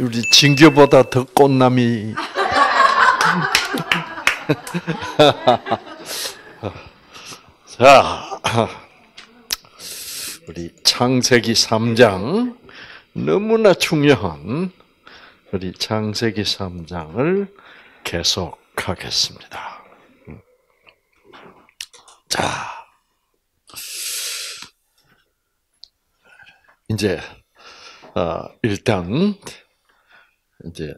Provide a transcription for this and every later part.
우리 진규보다 더 꽃남이. 자, 우리 창세기 3장 너무나 중요한 우리 창세기 3장을 계속하겠습니다. 자, 이제 일단 이제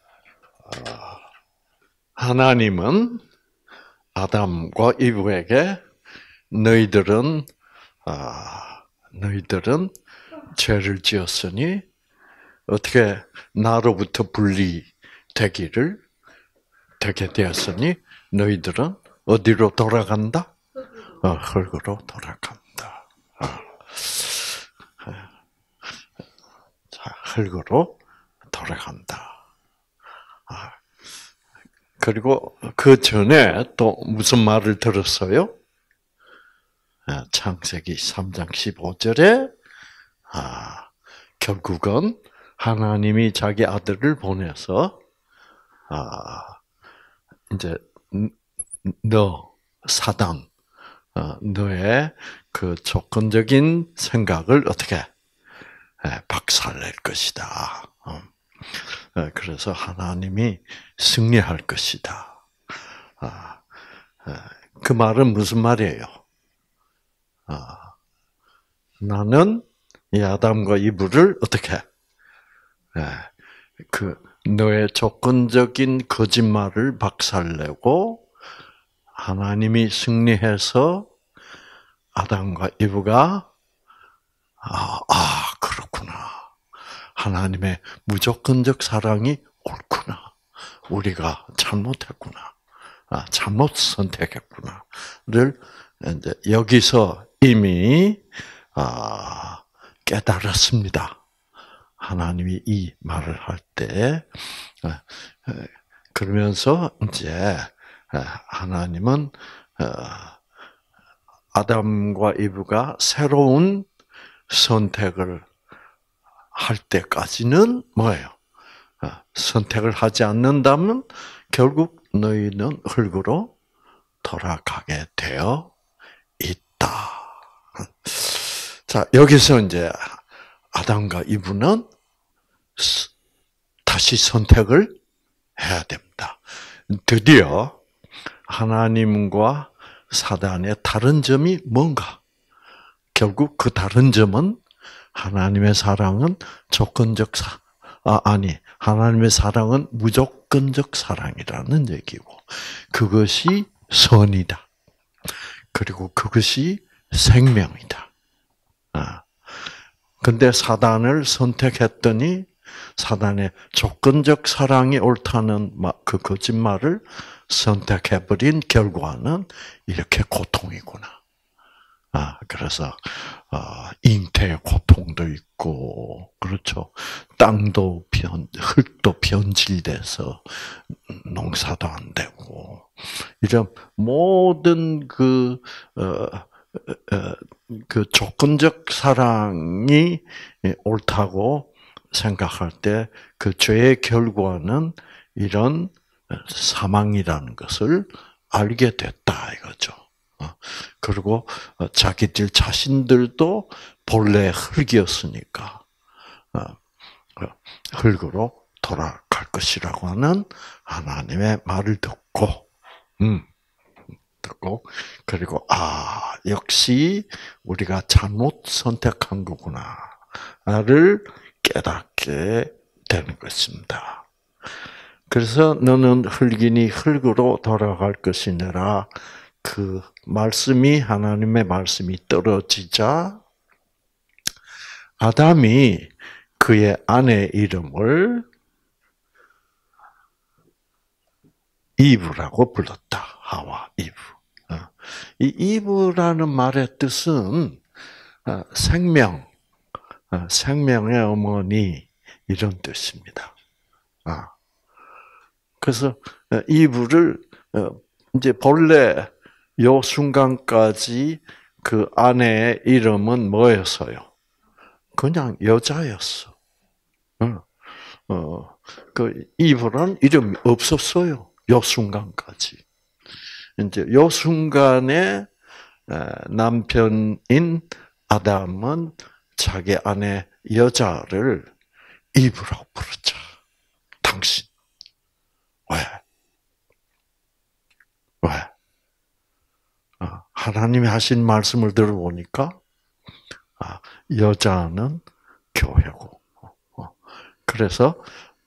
하나님은 아담과 이브에게 너희들은 죄를 지었으니 어떻게 나로부터 되게 되었으니 너희들은 어디로 돌아간다? 흙으로 돌아간다. 자, 흙으로 돌아간다. 그리고 그 전에 또 무슨 말을 들었어요? 창세기 3장 15절에 결국은 하나님이 자기 아들을 보내서 이제 사단, 너의 그 조건적인 생각을 어떻게 박살낼 것이다. 그래서 하나님이 승리할 것이다. 그 말은 무슨 말이에요? 나는 이 아담과 이브를 어떻게 그 너의 조건적인 거짓말을 박살내고 하나님이 승리해서 아담과 이브가 그렇구나. 하나님의 무조건적 사랑이 옳구나. 우리가 잘못했구나. 잘못 선택했구나를 이제 여기서 이미 깨달았습니다. 하나님이 이 말을 할 때 그러면서 이제 하나님은 아담과 이브가 새로운 선택을 할 때까지는 뭐예요? 선택을 하지 않는다면 결국 너희는 흙으로 돌아가게 되어 있다. 자, 여기서 이제 아담과 이브는 다시 선택을 해야 됩니다. 드디어 하나님과 사단의 다른 점이 뭔가? 결국 그 다른 점은 하나님의 사랑은 하나님의 사랑은 무조건적 사랑이라는 얘기고, 그것이 선이다. 그리고 그것이 생명이다. 근데 사단을 선택했더니 사단의 조건적 사랑이 옳다는 그 거짓말을 선택해버린 결과는 이렇게 고통이구나. 그래서 잉태의 고통도 있고, 그렇죠. 흙도 변질돼서 농사도 안 되고, 이런 모든 그 조건적 사랑이 옳다고 생각할 때 그 죄의 결과는 이런 사망이라는 것을 알게 됐다 이거죠. 그리고 자기들 자신들도 본래 흙이었으니까 흙으로 돌아갈 것이라고 하는 하나님의 말을 듣고 그리고 역시 우리가 잘못 선택한 거구나를 깨닫게 되는 것입니다. 그래서 너는 흙이니 흙으로 돌아갈 것이니라. 그 말씀이, 하나님의 말씀이 떨어지자 아담이 그의 아내 이름을 이브라고 불렀다. 하와, 이브. 이 이브라는 말의 뜻은 생명, 생명의 어머니 이런 뜻입니다. 그래서 이브를 이제 본래 요 순간까지 그 아내의 이름은 뭐였어요? 그냥 여자였어. 그 이브라는 이름이 없었어요. 요 순간까지. 이제 요 순간에 남편인 아담은 자기 아내 여자를 이브라고 부르자. 당신. 왜? 왜? 하나님이 하신 말씀을 들어보니까 여자는 교회고. 그래서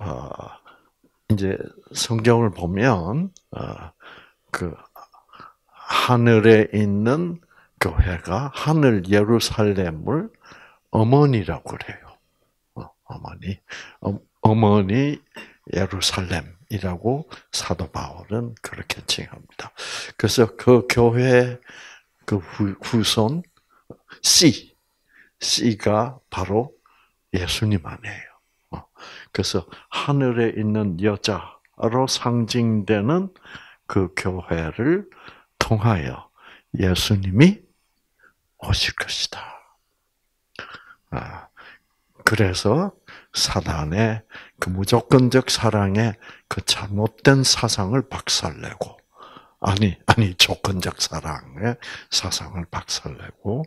이제 성경을 보면 그 하늘에 있는 교회가 하늘 예루살렘을 어머니라고 그래요. 어머니 예루살렘이라고 사도 바울은 그렇게 칭합니다. 그래서 그 교회 그 후손 C가 바로 예수님 안에요. 그래서 하늘에 있는 여자로 상징되는 그 교회를 통하여 예수님이 오실 것이다. 그래서 사단의 그 무조건적 사랑의 그 잘못된 사상을 박살내고, 조건적 사랑의 사상을 박살내고,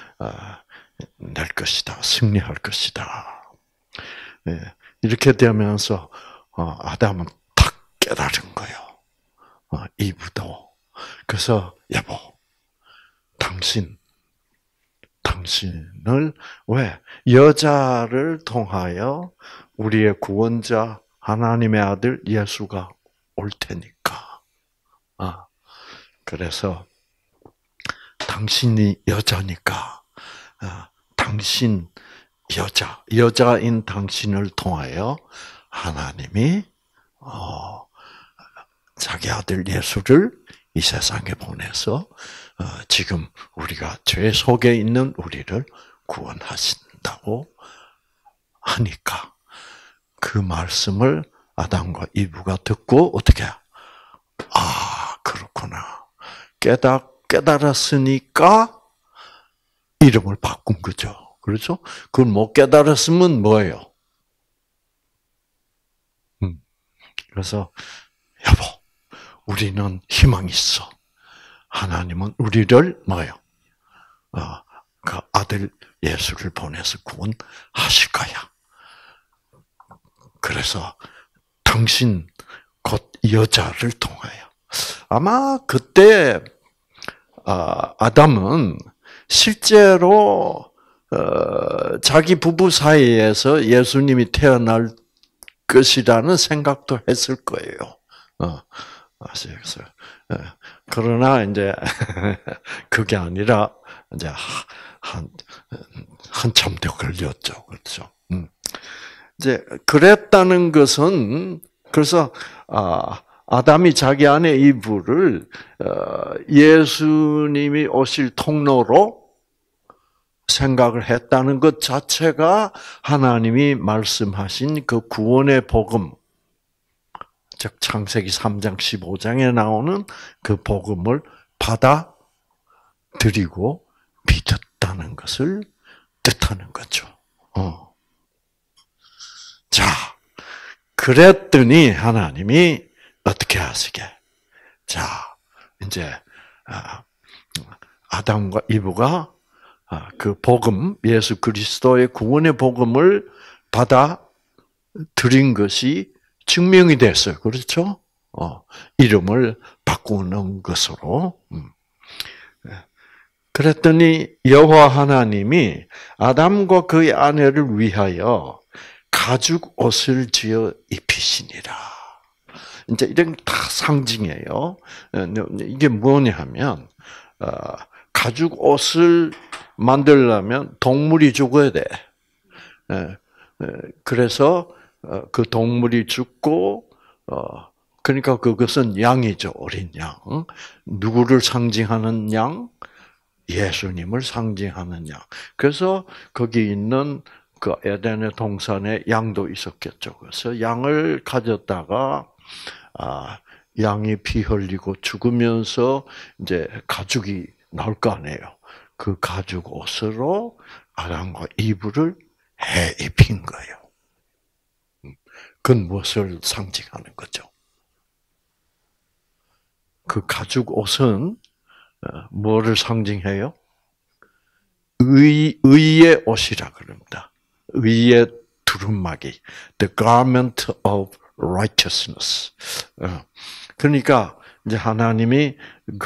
낼 것이다. 승리할 것이다. 이렇게 되면서, 아담은 탁 깨달은 거예요. 이브도. 그래서, 여보, 당신을 왜 여자를 통하여 우리의 구원자 하나님의 아들 예수가 올 테니까. 그래서 당신이 여자니까 당신 여자인 당신을 통하여 하나님이 자기 아들 예수를 이 세상에 보내서 지금 우리가 죄 속에 있는 우리를 구원하신다고 하니까 그 말씀을 아담과 이브가 듣고 어떻게? 그렇구나. 깨달았으니까 이름을 바꾼 거죠. 그렇죠? 그걸 못 깨달았으면 뭐예요? 그래서 여보, 우리는 희망이 있어. 하나님은 우리를 뭐예요? 그 아들 예수를 보내서 구원하실 거야. 그래서 당신 곧 여자를 통하여. 아마 그때 아담은 실제로 자기 부부 사이에서 예수님이 태어날 것이라는 생각도 했을 거예요. 아시겠어요? 그러나 이제 그게 아니라 이제 한참 더 걸렸죠, 그렇죠? 이제 그랬다는 것은 그래서 아담이 자기 아내 이브를 예수님이 오실 통로로 생각을 했다는 것 자체가 하나님이 말씀하신 그 구원의 복음, 즉 창세기 3장 15장에 나오는 그 복음을 받아들이고 믿었다는 것을 뜻하는 거죠. 자, 그랬더니 하나님이 어떻게 하시게? 자, 이제 아담과 이브가 그 복음, 예수 그리스도의 구원의 복음을 받아들인 것이 증명이 됐어요. 그렇죠? 이름을 바꾸는 것으로. 그랬더니 여호와 하나님이 아담과 그의 아내를 위하여 가죽 옷을 지어 입히시니라. 이제 이런 다 상징이에요. 이게 뭐냐면 가죽 옷을 만들려면 동물이 죽어야 돼. 그래서 그 동물이 죽고 그러니까 그것은 양이죠. 어린 양. 누구를 상징하는 양? 예수님을 상징하는 양. 그래서 거기 있는 그 에덴의 동산에 양도 있었겠죠. 그래서 양을 가졌다가 양이 피 흘리고 죽으면서 이제 가죽이 나올 거 아니에요. 그 가죽 옷으로 아담과 이브를 해 입힌 거예요. 그건 무엇을 상징하는 거죠? 그 가죽 옷은 뭐를 상징해요? 의의 옷이라 그럽니다. 의의 두루마기. The garment of righteousness. 그러니까 이제 하나님이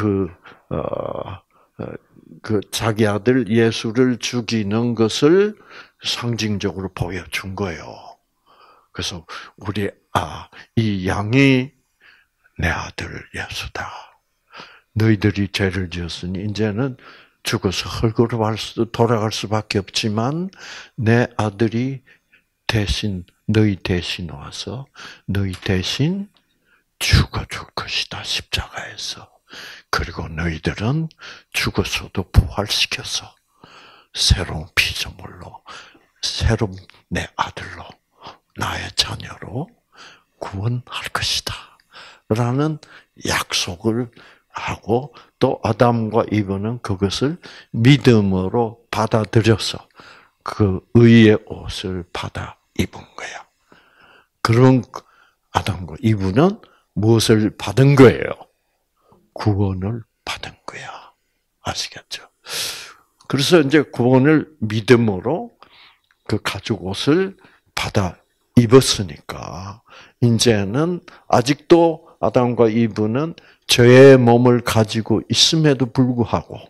그 자기 아들 예수를 죽이는 것을 상징적으로 보여준 거예요. 그래서 이 양이 내 아들 예수다. 너희들이 죄를 지었으니 이제는 죽어서 흙으로 돌아갈 수밖에 없지만 내 아들이 대신 너희 대신 와서 너희 대신 죽어줄 것이다. 십자가에서. 그리고 너희들은 죽었어도 부활시켜서 새로운 피조물로 새로운 내 아들로 나의 자녀로 구원할 것이다. 라는 약속을 하고 또 아담과 이브는 그것을 믿음으로 받아들여서 그 의의 옷을 받아 입은 거야. 그런 아담과 이브는 무엇을 받은 거예요? 구원을 받은 거야. 아시겠죠? 그래서 이제 구원을 믿음으로 그 가죽 옷을 받아 입었으니까 이제는 아직도 아담과 이브는 죄의 몸을 가지고 있음에도 불구하고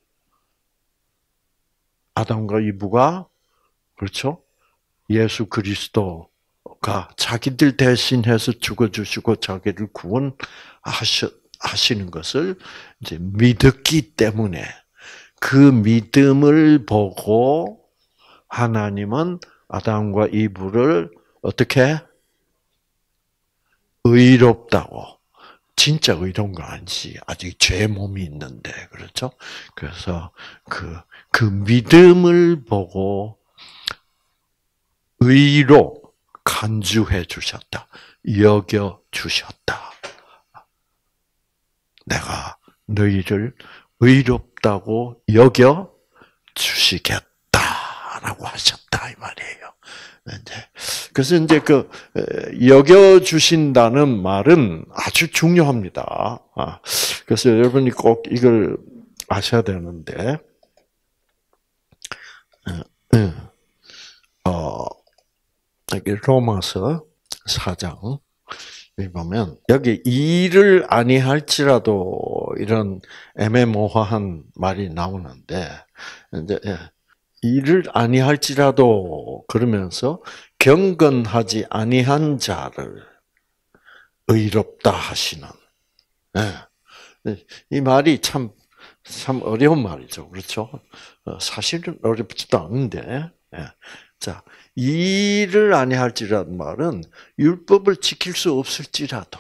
아담과 이브가 그렇죠? 예수 그리스도가 자기들 대신해서 죽어주시고 자기를 구원하시는 것을 이제 믿었기 때문에 그 믿음을 보고 하나님은 아담과 이브를 어떻게 의롭다고 진짜 의로운 거 아니지 아직 죄 몸이 있는데 그렇죠? 그래서 그 믿음을 보고 의로 간주해 주셨다, 여겨 주셨다. 내가 너희를 의롭다고 여겨 주시겠다라고 하셨다 이 말이에요. 그래서 이제 여겨 주신다는 말은 아주 중요합니다. 그래서 여러분이 꼭 이걸 아셔야 되는데, 여기 로마서 4장 보면 여기 일을 아니할지라도 이런 애매모호한 말이 나오는데 이제 일을 아니할지라도 그러면서 경건하지 아니한 자를 의롭다 하시는 이 말이 참 어려운 말이죠, 그렇죠? 사실은 어렵지도 않은데 자 일을 아니할지라는 말은 율법을 지킬 수 없을지라도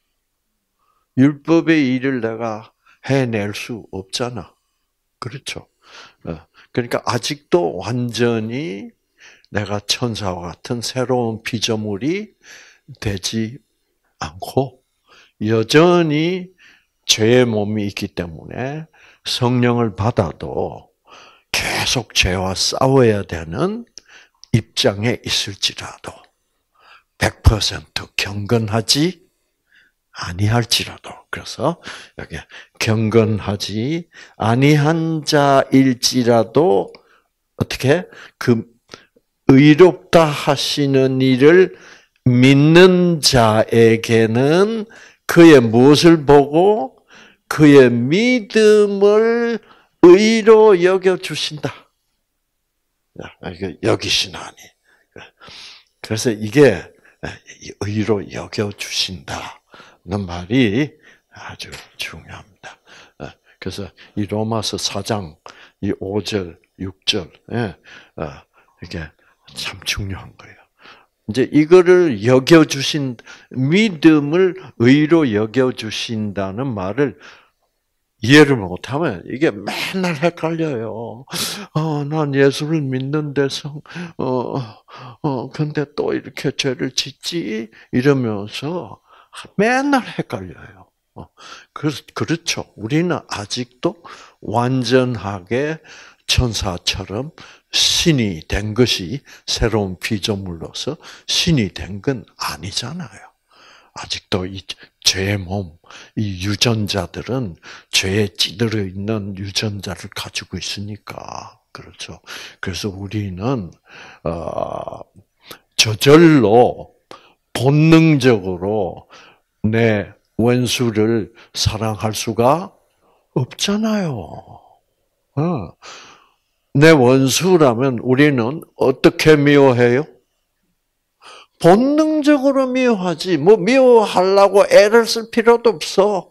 율법의 일을 내가 해낼 수 없잖아, 그렇죠? 그러니까 아직도 완전히 내가 천사와 같은 새로운 피조물이 되지 않고 여전히 죄의 몸이 있기 때문에 성령을 받아도 계속 죄와 싸워야 되는 입장에 있을지라도 100% 경건하지 아니할지라도 그래서 여기 경건하지 아니한 자일지라도 어떻게 그 의롭다 하시는 일을 믿는 자에게는 그의 무엇을 보고 그의 믿음을 의로 여겨 주신다. 여기시나니. 그래서 이게 의로 여겨 주신다는 말이 아주 중요합니다. 그래서 이 로마서 4장 이 5절, 6절 이게 참 중요한 거예요. 이제 이거를 여겨 주신 믿음을 의로 여겨 주신다는 말을 이해를 못하면 이게 맨날 헷갈려요. 난 예수를 믿는데 근데 또 이렇게 죄를 짓지 이러면서 맨날 헷갈려요. 그렇죠. 우리는 아직도 완전하게 천사처럼 신이 된 것이 새로운 피조물로서 신이 된 건 아니잖아요. 아직도 이 죄의 몸, 이 유전자들은 죄에 찌들어 있는 유전자를 가지고 있으니까 그렇죠. 그래서 우리는 저절로 본능적으로 내 원수를 사랑할 수가 없잖아요. 내 원수라면 우리는 어떻게 미워해요? 본능적으로 미워하지. 뭐 미워하려고 애를 쓸 필요도 없어.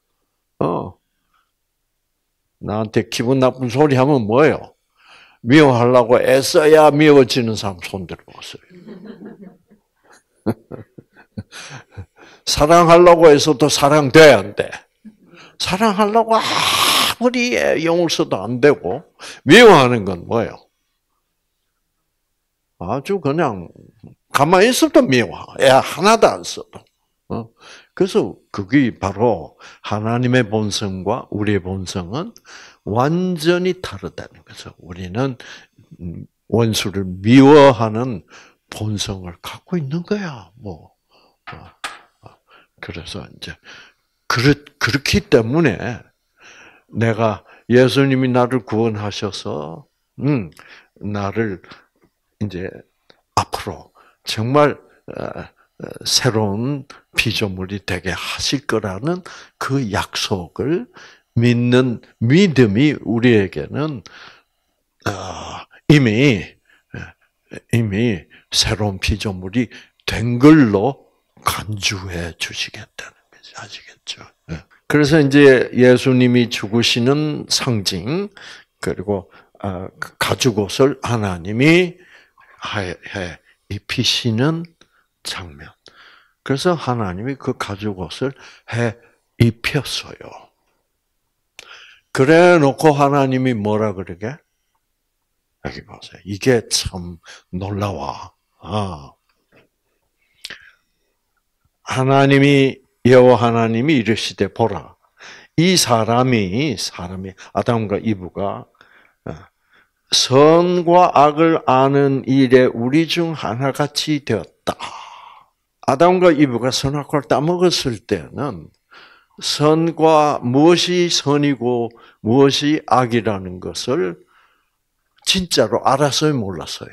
나한테 기분 나쁜 소리 하면 뭐예요? 미워하려고 애써야 미워지는 사람 손 들어보세요. 사랑하려고 해서도 사랑돼야 안 돼. 사랑하려고 아무리 영을 써도 안 되고, 미워하는 건 뭐예요? 아주 그냥 가만히 있어도 미워. 애 하나도 안 써도. 그래서 그게 바로 하나님의 본성과 우리의 본성은 완전히 다르다는 거죠. 우리는 원수를 미워하는 본성을 갖고 있는 거야. 그래서 이제 그렇기 때문에 내가 예수님이 나를 구원하셔서 나를 이제 앞으로 정말 새로운 피조물이 되게 하실 거라는 그 약속을 믿는 믿음이 우리에게는 이미 새로운 피조물이 된 걸로 간주해 주시겠다는 거지. 아시겠죠? 그래서 이제 예수님이 죽으시는 상징, 그리고 가죽옷을 하나님이 해 입히시는 장면. 그래서 하나님이 그 가죽옷을 해 입혔어요. 그래 놓고 하나님이 뭐라 그러게? 여기 보세요. 이게 참 놀라워. 여호와 하나님이 이르시되 보라, 이 사람이 아담과 이브가 선과 악을 아는 일에 우리 중 하나같이 되었다. 아담과 이브가 선악과를 따먹었을 때는 무엇이 선이고 무엇이 악이라는 것을 진짜로 알았어요, 몰랐어요?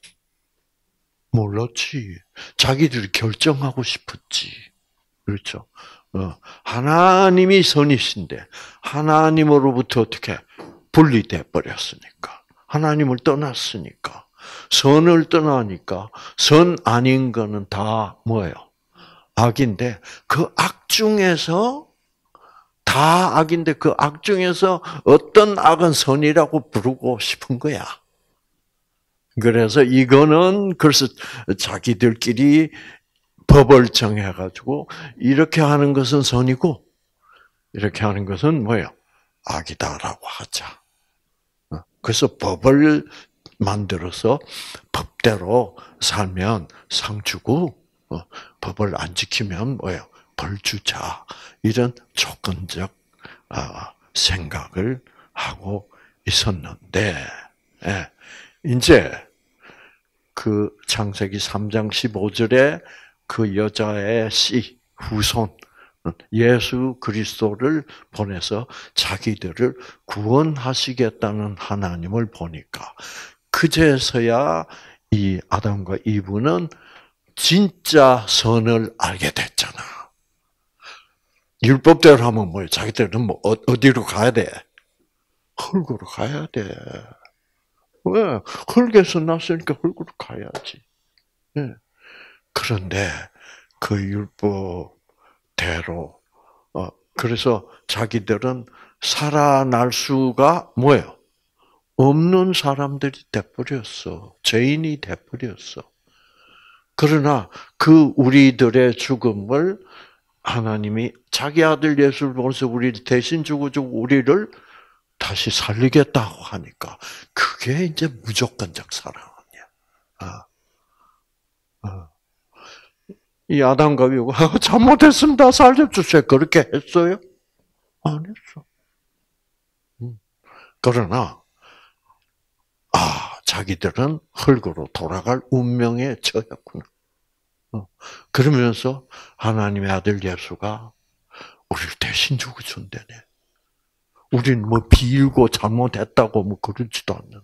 몰랐지. 자기들이 결정하고 싶었지. 그렇죠? 하나님이 선이신데 하나님으로부터 어떻게 분리돼 버렸으니까. 하나님을 떠났으니까. 선을 떠나니까 선 아닌 거는 다 뭐예요? 악인데 그 악 중에서 다 악인데 그 악 중에서 어떤 악은 선이라고 부르고 싶은 거야. 그래서 그래서 자기들끼리 법을 정해가지고 이렇게 하는 것은 선이고 이렇게 하는 것은 뭐예요? 악이다라고 하자. 그래서 법을 만들어서 법대로 살면 상 주고 법을 안 지키면 뭐예요? 벌 주자. 이런 조건적 생각을 하고 있었는데 이제 그 창세기 3장 15절에 그 여자의 씨, 후손, 예수 그리스도를 보내서 자기들을 구원하시겠다는 하나님을 보니까 그제서야 이 아담과 이브는 진짜 선을 알게 됐잖아. 율법대로 하면 뭐예요? 자기들은 어디로 가야 돼? 흙으로 가야 돼. 왜? 흙에서 났으니까 흙으로 가야지. 그런데 그 율법대로 그래서 자기들은 살아날 수가 뭐예요? 없는 사람들이 돼버렸어. 죄인이 돼버렸어. 그러나 그 우리들의 죽음을 하나님이 자기 아들 예수를 보내서 우리를 대신 죽어주고 우리를 다시 살리겠다고 하니까 그게 이제 무조건적 사랑 아니야. 이 아담과 이브가 잘못했습니다. 살려주세요. 그렇게 했어요? 안 했어. 그러나 자기들은 흙으로 돌아갈 운명에 처했구나. 그러면서 하나님의 아들 예수가 우리를 대신 죽어준다네. 우린 뭐 비일고 잘못했다고 뭐 그러지도 않는데.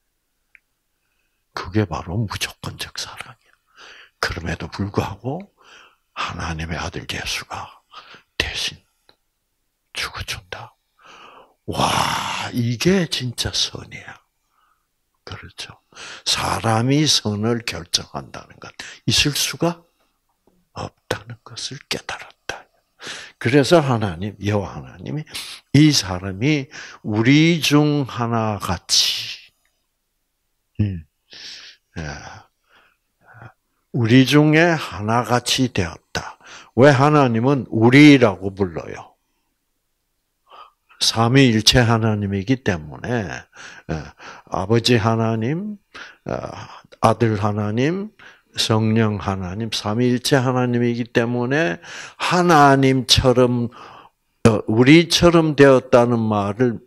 그게 바로 무조건적 사랑이야. 그럼에도 불구하고 하나님의 아들 예수가 대신 죽어준다. 와, 이게 진짜 선이야. 그렇죠. 사람이 선을 결정한다는 것, 있을 수가 없다는 것을 깨달았다. 그래서 하나님, 여호와 하나님이 이 사람이 우리 중 하나 같이, 우리 중에 하나같이 되었다. 왜 하나님은 우리라고 불러요? 삼위일체 하나님이기 때문에 아버지 하나님, 아들 하나님, 성령 하나님, 삼위일체 하나님이기 때문에 하나님처럼 우리처럼 되었다는 말을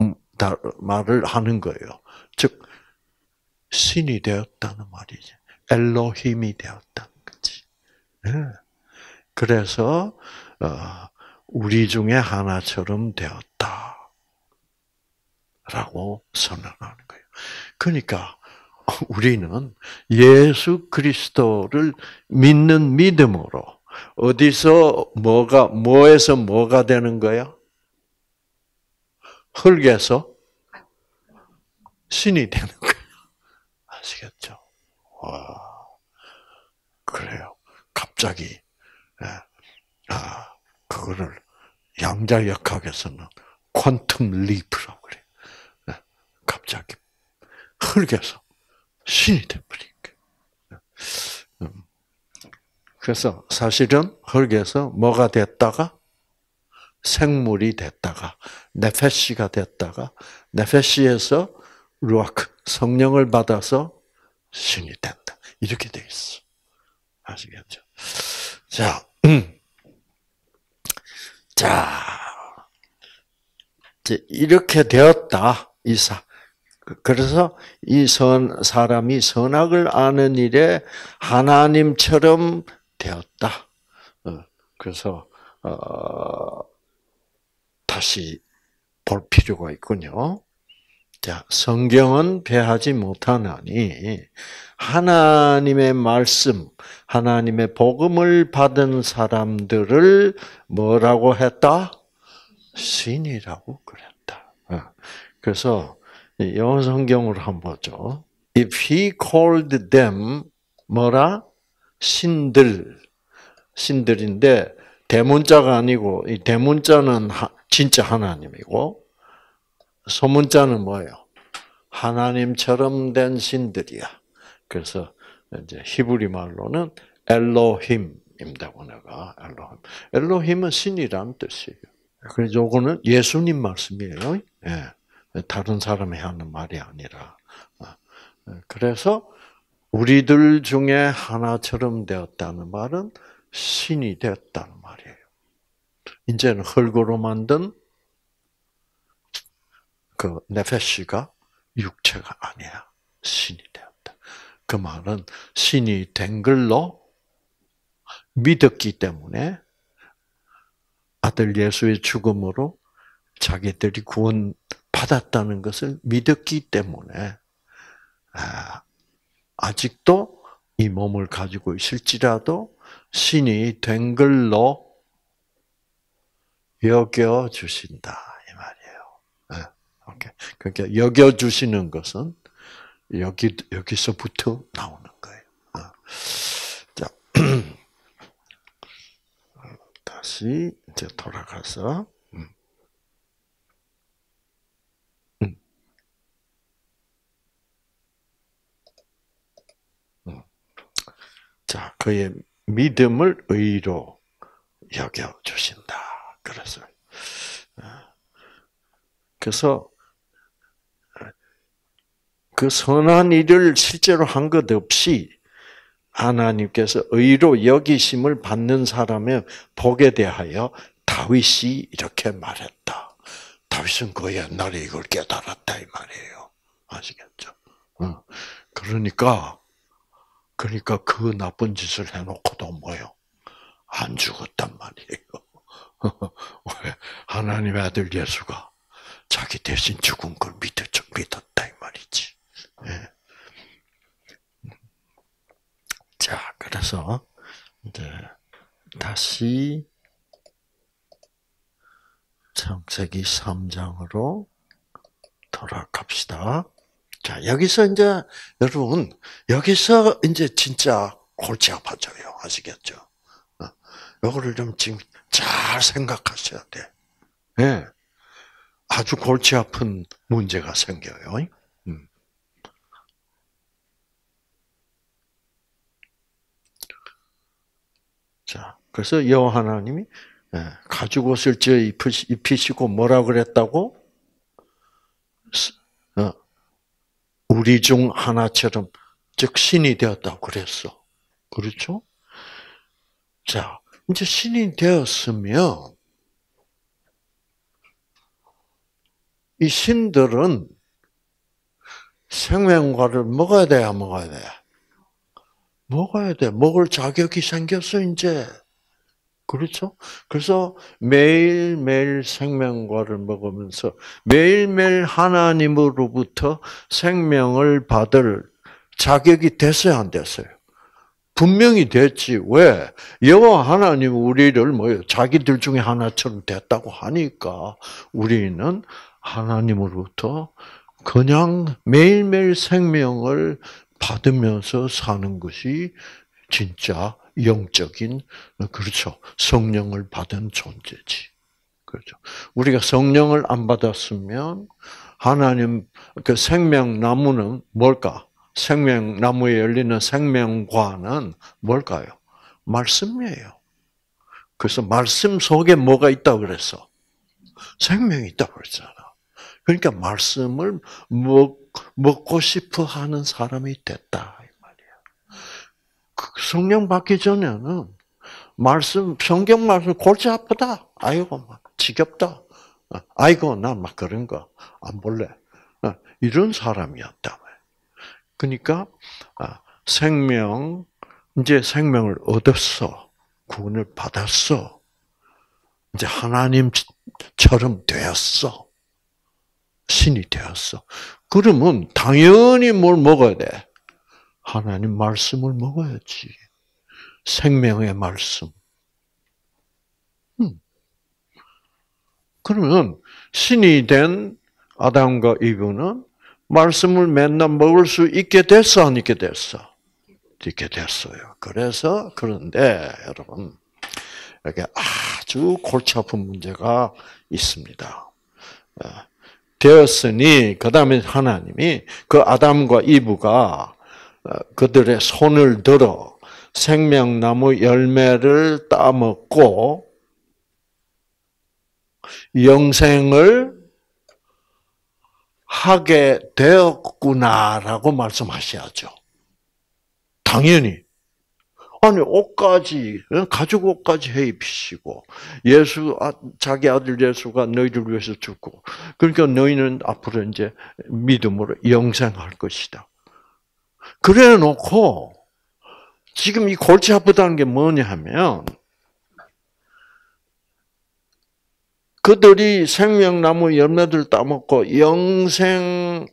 하는 거예요. 즉 신이 되었다는 말이지. 엘로힘이 되었다는 거지. 그래서 우리 중에 하나처럼 되었다라고 선언하는 거예요. 그러니까 우리는 예수 그리스도를 믿는 믿음으로 어디서 뭐에서 뭐가 되는 거야? 흙에서 신이 되는 거예요. 아시겠죠? 와, 그래요. 갑자기 그거를 양자역학에서는 퀀텀 리프라고 그래요. 갑자기 흙에서 신이 돼버린 거예요. 그래서 사실은 흙에서 뭐가 됐다가 생물이 됐다가 네페시가 됐다가 네페시에서 루아크 성령을 받아서 신이 된다. 이렇게 돼 있어. 아시겠죠? 자, 이렇게 되었다. 그래서 이 사람이 선악을 아는 일에 하나님처럼 되었다. 그래서 다시 볼 필요가 있군요. 자, 성경은 배하지 못하나니 하나님의 말씀, 하나님의 복음을 받은 사람들을 뭐라고 했다? 신이라고 그랬다. 그래서 영어 성경으로 한번 보죠. If he called them 뭐라? 신들인데 대문자가 아니고 이 대문자는 진짜 하나님이고 소문자는 뭐예요? 하나님처럼 된 신들이야. 그래서 이제 히브리 말로는 엘로힘입니다. 내가 엘로힘은 신이라는 뜻이에요. 그래서 요거는 예수님 말씀이에요. 예. 다른 사람이 하는 말이 아니라. 그래서 우리들 중에 하나처럼 되었다는 말은 신이 되었다는 말이에요. 이제는 흙으로 만든 그 네페시가 육체가 아니야. 신이 되었다. 그 말은 신이 된 걸로 믿었기 때문에 아들 예수의 죽음으로 자기들이 구원 받았다는 것을 믿었기 때문에 아직도 이 몸을 가지고 있을지라도 신이 된 걸로 여겨 주신다 이 말이에요. 오케이. 그러니까 여겨 주시는 것은 여기서부터 나오는 거예요. 자, 다시 이제 돌아가서. 자, 그의 믿음을 의로 여겨 주신다. 그래서 그 선한 일을 실제로 한 것 없이 하나님께서 의로 여기심을 받는 사람의 복에 대하여 다윗이 이렇게 말했다. 다윗은 그 옛날에 이걸 깨달았다 이 말이에요. 아시겠죠? 그러니까 그 나쁜 짓을 해놓고도 뭐요? 안 죽었단 말이에요. 왜? 하나님의 아들 예수가 자기 대신 죽은 걸 믿었다 이 말이지. 예. 자, 그래서 이제 다시 창세기 3장으로 돌아갑시다. 자, 여기서 이제 여러분 여기서 이제 진짜 골치 아파져요. 아시겠죠? 요거를 좀 지금 잘 생각하셔야 돼. 예. 아주 골치 아픈 문제가 생겨요. 자, 그래서 여호와 하나님이 가죽 옷을 저 입히시고 뭐라 그랬다고? 우리 중 하나처럼 즉 신이 되었다고 그랬어. 그렇죠? 자, 이제 신이 되었으면 이 신들은 생명과를 먹어야 돼야 먹어야 돼. 먹어야 돼. 먹을 자격이 생겼어 이제. 그렇죠? 그래서 매일매일 생명과를 먹으면서 매일매일 하나님으로부터 생명을 받을 자격이 됐어요, 안 됐어요? 분명히 됐지. 왜? 여호와 하나님 우리를 뭐예요? 자기들 중에 하나처럼 됐다고 하니까 우리는 하나님으로부터 그냥 매일매일 생명을 받으면서 사는 것이 진짜 영적인, 그렇죠. 성령을 받은 존재지. 그렇죠. 우리가 성령을 안 받았으면 하나님, 그 생명나무는 뭘까? 생명나무에 열리는 생명과는 뭘까요? 말씀이에요. 그래서 말씀 속에 뭐가 있다고 그랬어? 생명이 있다고 그랬잖아. 그러니까 말씀을 먹고 싶어 하는 사람이 됐다. 이 말이야. 성령 받기 전에는 성경 말씀 골치 아프다. 아이고, 막 지겹다. 아이고, 난 막 그런 거 안 볼래. 이런 사람이었다. 그러니까, 이제 생명을 얻었어. 구원을 받았어. 이제 하나님처럼 되었어. 신이 되었어. 그러면 당연히 뭘 먹어야 돼? 하나님 말씀을 먹어야지. 생명의 말씀. 그러면 신이 된 아담과 이브는 말씀을 맨날 먹을 수 있게 됐어, 안 있게 됐어? 있게 됐어요. 그런데 여러분, 여기 아주 골치 아픈 문제가 있습니다. 되었으니 그 다음에 하나님이 그 아담과 이브가 그들의 손을 들어 생명나무 열매를 따먹고 영생을 하게 되었구나라고 말씀하셔야죠. 당연히. 아니, 가죽 옷까지 해 입히시고, 자기 아들 예수가 너희를 위해서 죽고, 그러니까 너희는 앞으로 이제 믿음으로 영생할 것이다. 그래 놓고, 지금 이 골치 아프다는 게 뭐냐 하면, 그들이 생명나무 열매들 따먹고 영생을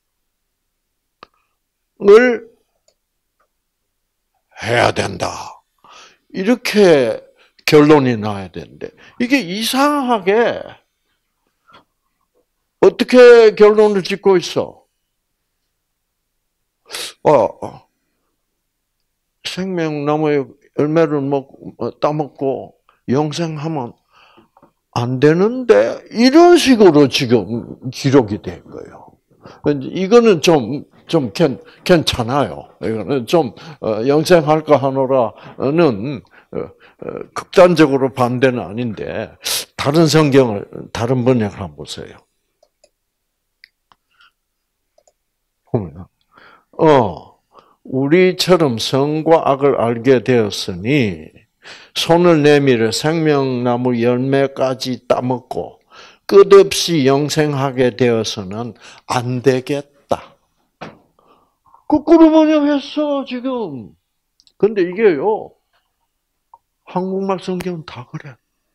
해야 된다. 이렇게 결론이 나야 되는데, 이게 이상하게 어떻게 결론을 짓고 있어? 생명나무의 열매를 따먹고 영생하면 안 되는데, 이런 식으로 지금 기록이 된 거예요. 이거는 좀 괜찮아요. 이거는 영생할까 하노라는 극단적으로 반대는 아닌데, 다른 다른 번역을 한번 보세요. 보면, 우리처럼 선과 악을 알게 되었으니, 손을 내밀어 생명나무 열매까지 따먹고 끝없이 영생하게 되어서는 안 되겠다. 거꾸로 번역했어, 지금. 근데 이게요, 한국말 성경은 다 그래.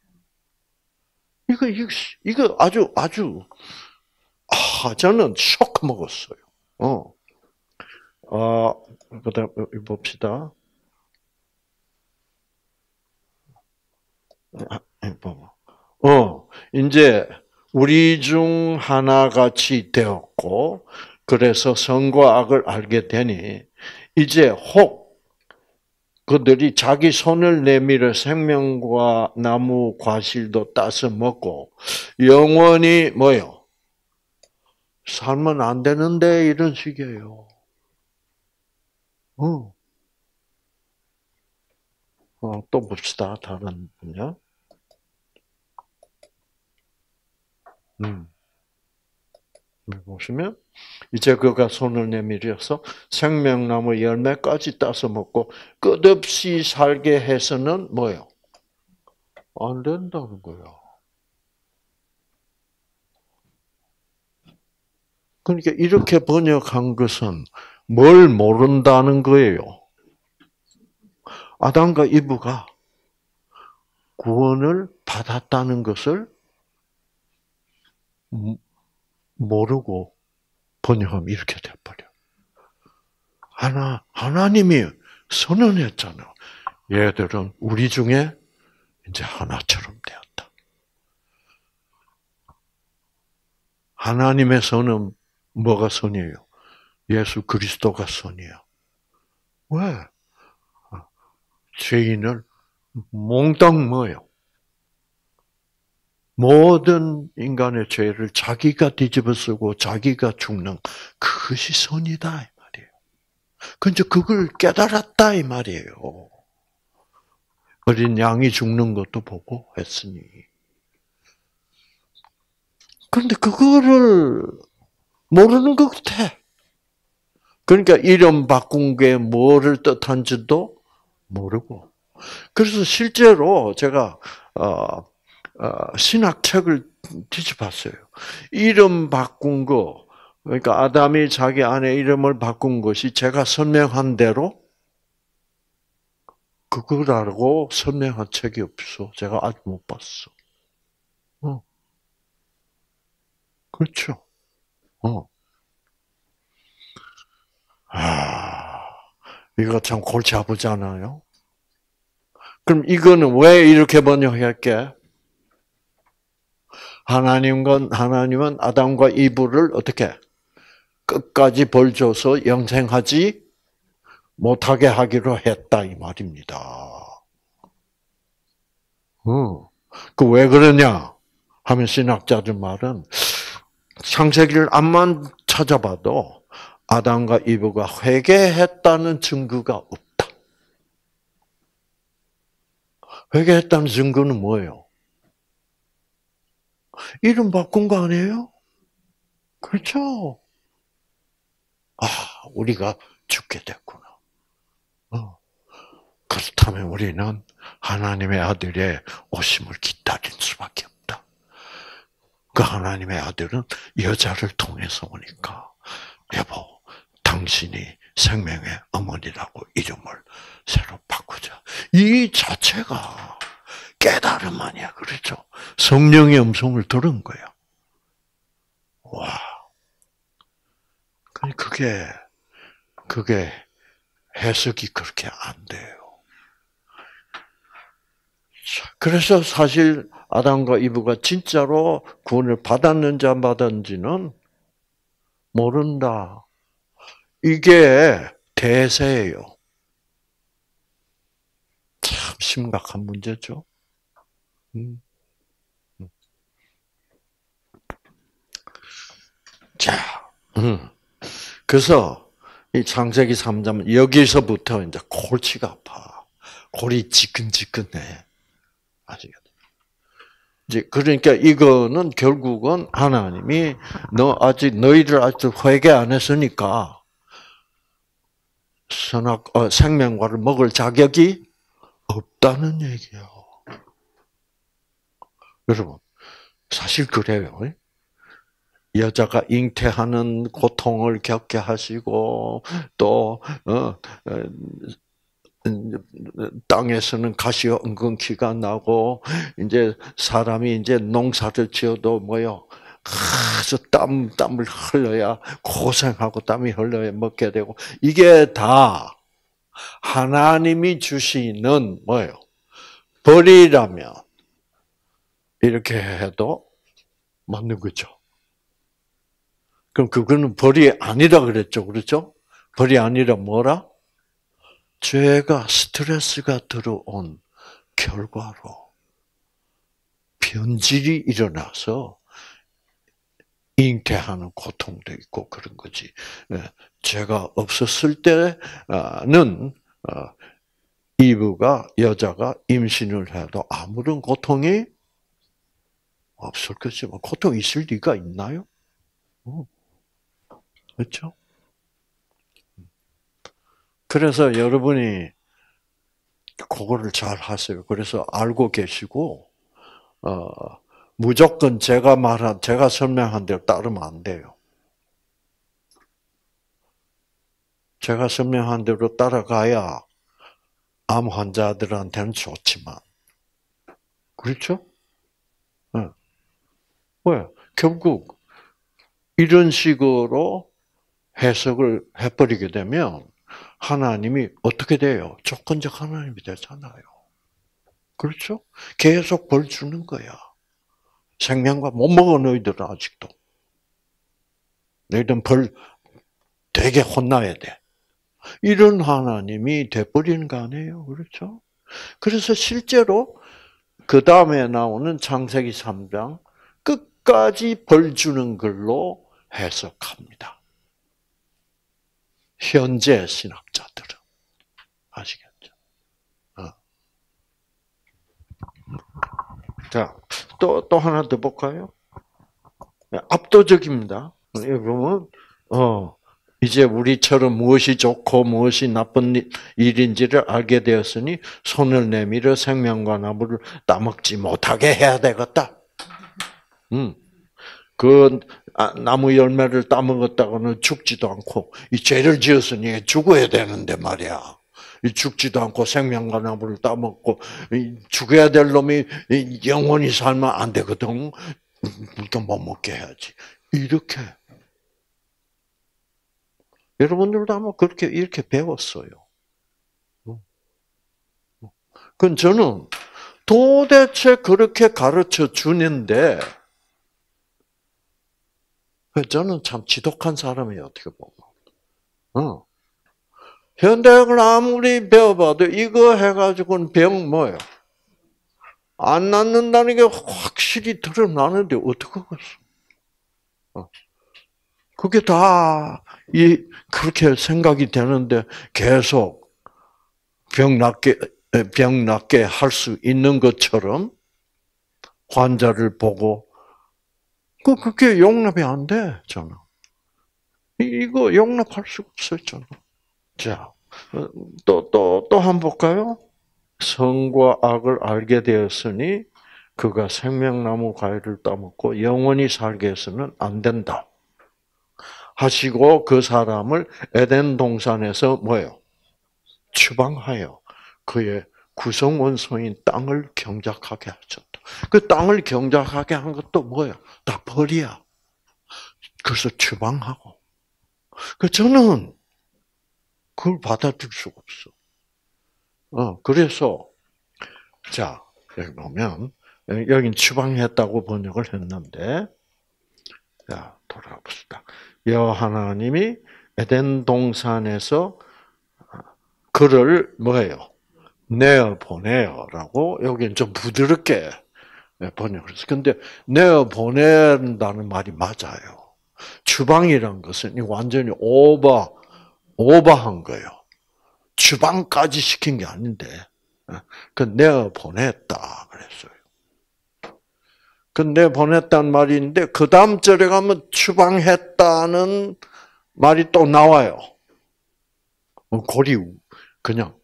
이거 아주, 저는 쇼크 먹었어요. 그 다음, 봅시다. 이제, 우리 중 하나같이 되었고, 그래서 선과 악을 알게 되니, 이제 혹 그들이 자기 손을 내밀어 생명과 나무 과실도 따서 먹고, 영원히 뭐요? 살면 안 되는데, 이런 식이에요. 또 봅시다. 다른 분야. 보시면, 이제 그가 손을 내밀어서 생명나무 열매까지 따서 먹고 끝없이 살게 해서는 뭐요? 안 된다는 거예요. 그러니까 이렇게 번역한 것은 뭘 모른다는 거예요. 아담과 이브가 구원을 받았다는 것을 모르고 번역하면 이렇게 돼버려. 하나님이 선언했잖아. 얘들은 우리 중에 이제 하나처럼 되었다. 하나님의 선은 뭐가 선이에요? 예수 그리스도가 선이야. 왜? 죄인을 몽땅 뭐요? 모든 인간의 죄를 자기가 뒤집어쓰고 자기가 죽는 그것이 선이다 이 말이에요. 근데 그걸 깨달았다 이 말이에요. 어린 양이 죽는 것도 보고 했으니. 그런데 그거를 모르는 것 같아. 그러니까 이름 바꾼 게 뭐를 뜻한지도 모르고. 그래서 실제로 제가 신학책을 뒤져봤어요. 이름 바꾼 거, 그러니까 아담이 자기 아내 이름을 바꾼 것이 제가 설명한 대로 그거라고 설명한 책이 없어. 제가 아직 못 봤어. 그렇죠. 이거 참 골치 아프잖아요. 그럼 이거는 왜 이렇게 번역할게? 하나님은 아담과 이브를 어떻게 끝까지 벌 줘서 영생하지 못하게 하기로 했다 이 말입니다. 그 왜 그러냐 하면 신학자들 말은 창세기를 암만 찾아봐도 아담과 이브가 회개했다는 증거가 없다. 회개했다는 증거는 뭐예요? 이름 바꾼 거 아니에요? 그렇죠. 우리가 죽게 됐구나. 그렇다면 우리는 하나님의 아들의 오심을 기다릴 수밖에 없다. 그 하나님의 아들은 여자를 통해서 오니까 여보, 당신이 생명의 어머니라고 이름을 새로 바꾸자. 이 자체가 깨달음 아니야, 그렇죠? 성령의 음성을 들은 거야. 와, 그게 해석이 그렇게 안 돼요. 그래서 사실 아담과 이브가 진짜로 구원을 받았는지 안 받았는지는 모른다. 이게 대세예요. 참 심각한 문제죠. 자, 그래서 이 창세기 3장 여기서부터 이제 골치가 아파. 골이 지끈지끈해. 아시겠죠? 이제 그러니까 이거는 결국은 하나님이 너희들 아직 회개 안 했으니까 생명과를 먹을 자격이 없다는 얘기예요. 여러분, 사실 그래요. 여자가 잉태하는 고통을 겪게 하시고 또 땅에서는 가시가 은근키가 나고 이제 사람이 이제 농사를 지어도 뭐요? 아주 땀을 흘려야 고생하고 땀이 흘려야 먹게 되고 이게 다 하나님이 주시는 뭐예요? 벌이라면 이렇게 해도 맞는 거죠. 그럼 그거는 벌이 아니라 그랬죠, 그렇죠? 벌이 아니라 뭐라? 죄가 스트레스가 들어온 결과로 변질이 일어나서 잉태하는 고통도 있고 그런 거지. 죄가 없었을 때는 이브가 여자가 임신을 해도 아무런 고통이 없을 것이지만 고통 있을 리가 있나요? 그렇죠? 그래서 여러분이 그거를 잘 하세요. 그래서 알고 계시고 무조건 제가 설명한 대로 따르면 안 돼요. 제가 설명한 대로 따라가야 암 환자들한테는 좋지만, 그렇죠? 네. 왜? 결국 이런 식으로 해석을 해버리게 되면 하나님이 어떻게 돼요? 조건적 하나님이 되잖아요. 그렇죠? 계속 벌 주는 거야. 생명과 못 먹어 너희들은 아직도. 너희들은 벌 되게 혼나야 돼. 이런 하나님이 돼버리는 거 아니에요? 그렇죠? 그래서 실제로 그 다음에 나오는 창세기 3장 끝까지 벌 주는 걸로 해석합니다. 현재 신학자들은. 아시겠죠? 자, 또 하나 더 볼까요? 압도적입니다. 그러면, 이제 우리처럼 무엇이 좋고 무엇이 나쁜 일인지를 알게 되었으니 손을 내밀어 생명과 나무를 따먹지 못하게 해야 되겠다. 그 나무 열매를 따먹었다고는 죽지도 않고 이 죄를 지었으니 죽어야 되는데 말이야. 죽지도 않고 생명과 나무를 따먹고 죽어야 될 놈이 영원히 살면 안 되거든. 그러니까 못 먹게 해야지. 이렇게. 여러분들도 아마 그렇게 이렇게 배웠어요. 그건 저는 도대체 그렇게 가르쳐 주는데 저는 참 지독한 사람이에요. 어떻게 보면. 현대학을 아무리 배워봐도 이거 해가지고는 병 뭐예요? 안 낫는다는 게 확실히 드러나는데 어떡하겠어? 그게 다 그렇게 생각이 되는데 계속 병 낫게 할 수 있는 것처럼 환자를 보고 그게 용납이 안 돼, 저는. 이거 용납할 수가 없어요, 저는. 자, 또 한 번 볼까요? 선과 악을 알게 되었으니 그가 생명나무 과일을 따먹고 영원히 살게 해서는 안 된다. 하시고 그 사람을 에덴 동산에서 뭐예요? 추방하여 그의 구성원소인 땅을 경작하게 하셨다. 그 땅을 경작하게 한 것도 뭐예요? 다 벌이야. 그래서 추방하고. 저는 그걸 받아들일 수가 없어. 그래서 자 여기 보면 여긴 추방했다고 번역을 했는데 자 돌아봅시다. 여호와 하나님이 에덴 동산에서 그를 뭐예요? 내어 보내요라고 여기는 좀 부드럽게 번역을 했어요. 근데 내어 보낸다는 말이 맞아요. 추방이란 것은 완전히 오버한 거예요. 추방까지 시킨 게 아닌데, 그 내어 보냈다 그랬어요. 그 내어 보냈다는 말인데 그 다음 절에 가면 추방했다는 말이 또 나와요. 골이 그냥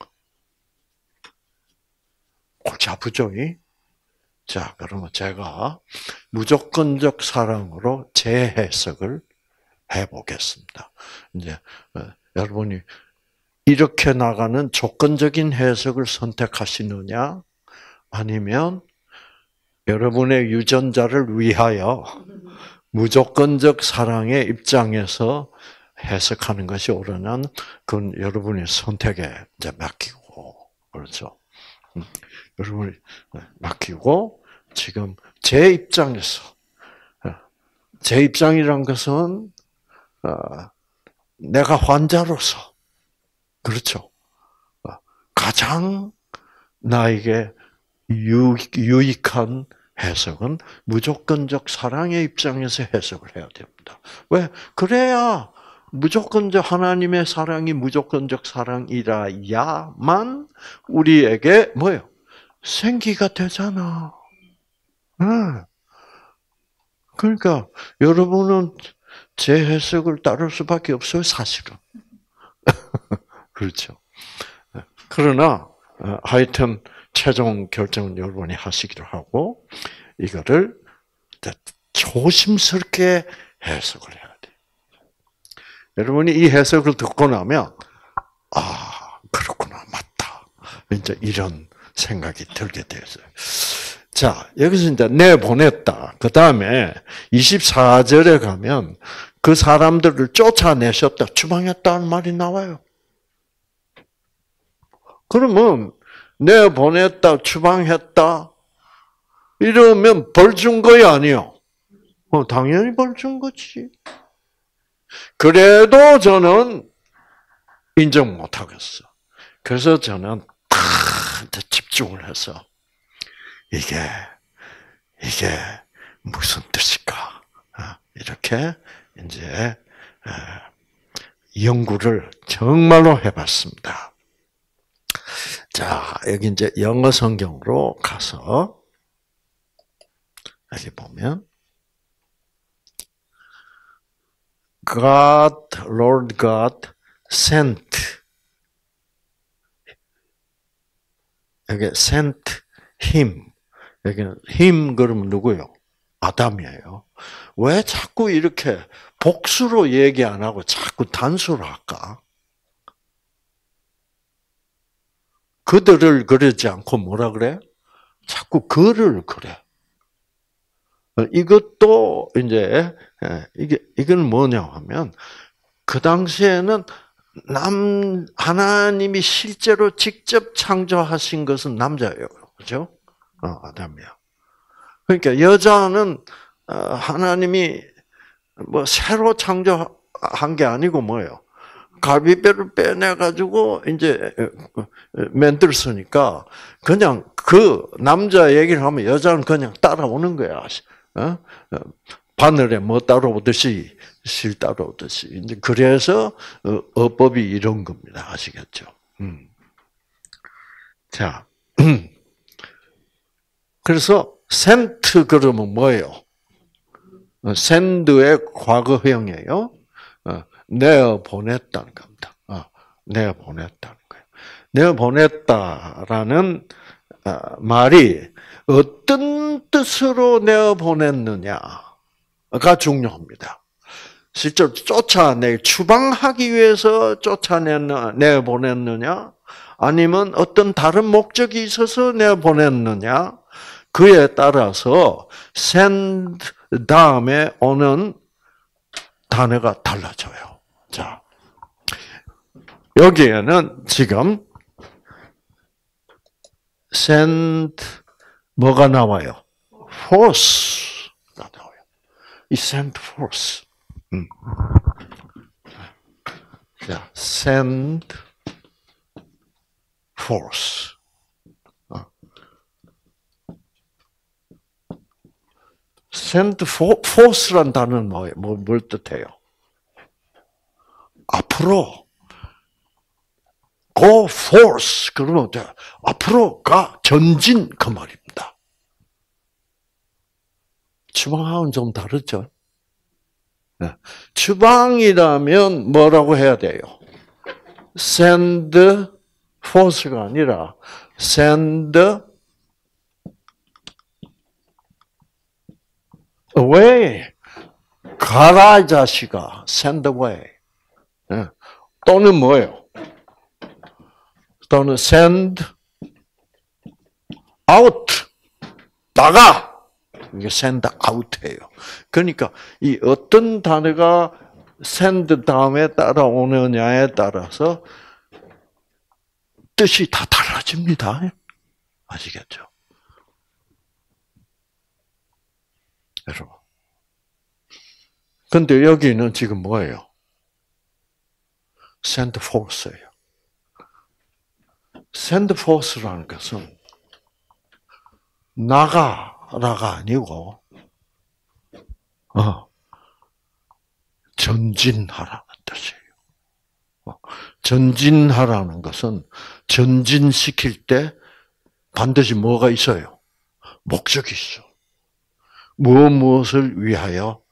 골치 아프죠? 자, 그러면 제가 무조건적 사랑으로 재해석을 해보겠습니다. 이제 여러분이 이렇게 나가는 조건적인 해석을 선택하시느냐, 아니면 여러분의 유전자를 위하여 무조건적 사랑의 입장에서 해석하는 것이 옳으냐는 그건 여러분의 선택에 이제 맡기고, 그렇죠. 여러분이 맡기고, 지금 제 입장에서, 제 입장이란 것은 내가 환자로서, 그렇죠. 가장 나에게 유익한 해석은 무조건적 사랑의 입장에서 해석을 해야 됩니다. 왜? 그래야 무조건적 하나님의 사랑이 무조건적 사랑이라야만 우리에게 뭐예요? 생기가 되잖아. 그러니까 여러분은 제 해석을 따를 수밖에 없어요, 사실은. 그렇죠. 그러나 하여튼 최종 결정은 여러분이 하시기로 하고, 이거를 조심스럽게 해석을 해야 돼요. 여러분이 이 해석을 듣고 나면, 그렇구나, 맞다. 이제 이런 생각이 들게 되었어요. 자, 여기서 이제 내보냈다. 그 다음에 24절에 가면 그 사람들을 쫓아내셨다, 추방했다는 말이 나와요. 그러면 내보냈다, 추방했다 이러면 벌 준 거야, 아니요? 당연히 벌 준 거지. 그래도 저는 인정 못 하겠어. 그래서 저는 다 집중을 해서 이게 무슨 뜻일까? 이렇게 이제 연구를 정말로 해봤습니다. 자, 여기 이제 영어 성경으로 가서 여기 보면 God, Lord God sent. 여기 sent him. 여기는 him 그러면 누구요? 아담이에요. 왜 자꾸 이렇게 복수로 얘기 안 하고 자꾸 단수로 할까? 그들을 그러지 않고 뭐라 그래? 자꾸 그를 그래. 이것도 이제 이건 뭐냐 하면 그 당시에는 하나님이 실제로 직접 창조하신 것은 남자예요, 그렇죠? 아담이야. 그러니까 여자는 하나님이 뭐 새로 창조한 게 아니고 뭐예요? 갈비뼈를 빼내가지고 이제 만들었으니까 그냥 그 남자 얘기를 하면 여자는 그냥 따라오는 거야. 바늘에 뭐 따라오듯이 실 따라오듯이. 이제 그래서 어법이 이런 겁니다. 아시겠죠? 자, 그래서 sent 그러면 뭐예요? send의 과거형이에요. 내어 보냈다는 겁니다. 내어 보냈다는 거예요. 내어 보냈다라는 말이 어떤 뜻으로 내어 보냈느냐가 중요합니다. 실제로 추방하기 위해서 내어 보냈느냐, 아니면 어떤 다른 목적이 있어서 내어 보냈느냐, 그에 따라서 send 다음에 오는 단어가 달라져요. 자, 여기에는 지금 send 뭐가 나와요? force가 나와요. 이 send force. 자, send force. send force란 단어는 뭐예요? 뭘 뜻해요? 앞으로 go force 그러면 앞으로 가 전진 그 말입니다. 추방하고는 좀 다르죠. 네. 추방이라면 뭐라고 해야 돼요? send force가 아니라 send away. 가라, 이 자식아. send away. 또는 뭐예요? 또는 send out. 나가! 이게 send out예요. 그러니까 이 어떤 단어가 send 다음에 따라오느냐에 따라서 뜻이 다 달라집니다. 아시겠죠? 여러분. 근데 여기는 지금 뭐예요? send forth예요. send forth라는 것은 나가라가 아니고 전진하라는 뜻이에요. 전진하라는 것은 전진시킬 때 반드시 뭐가 있어요? 목적이 있어. 무엇을 위하여?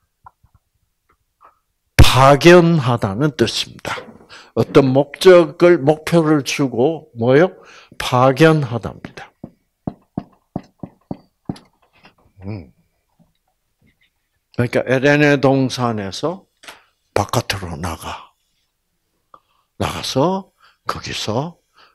파견하다는 뜻입니다. 어떤 목표를 주고 뭐요? 파견하답니다. 그러니까 에덴의 동산에서 바깥으로 나가서 거기서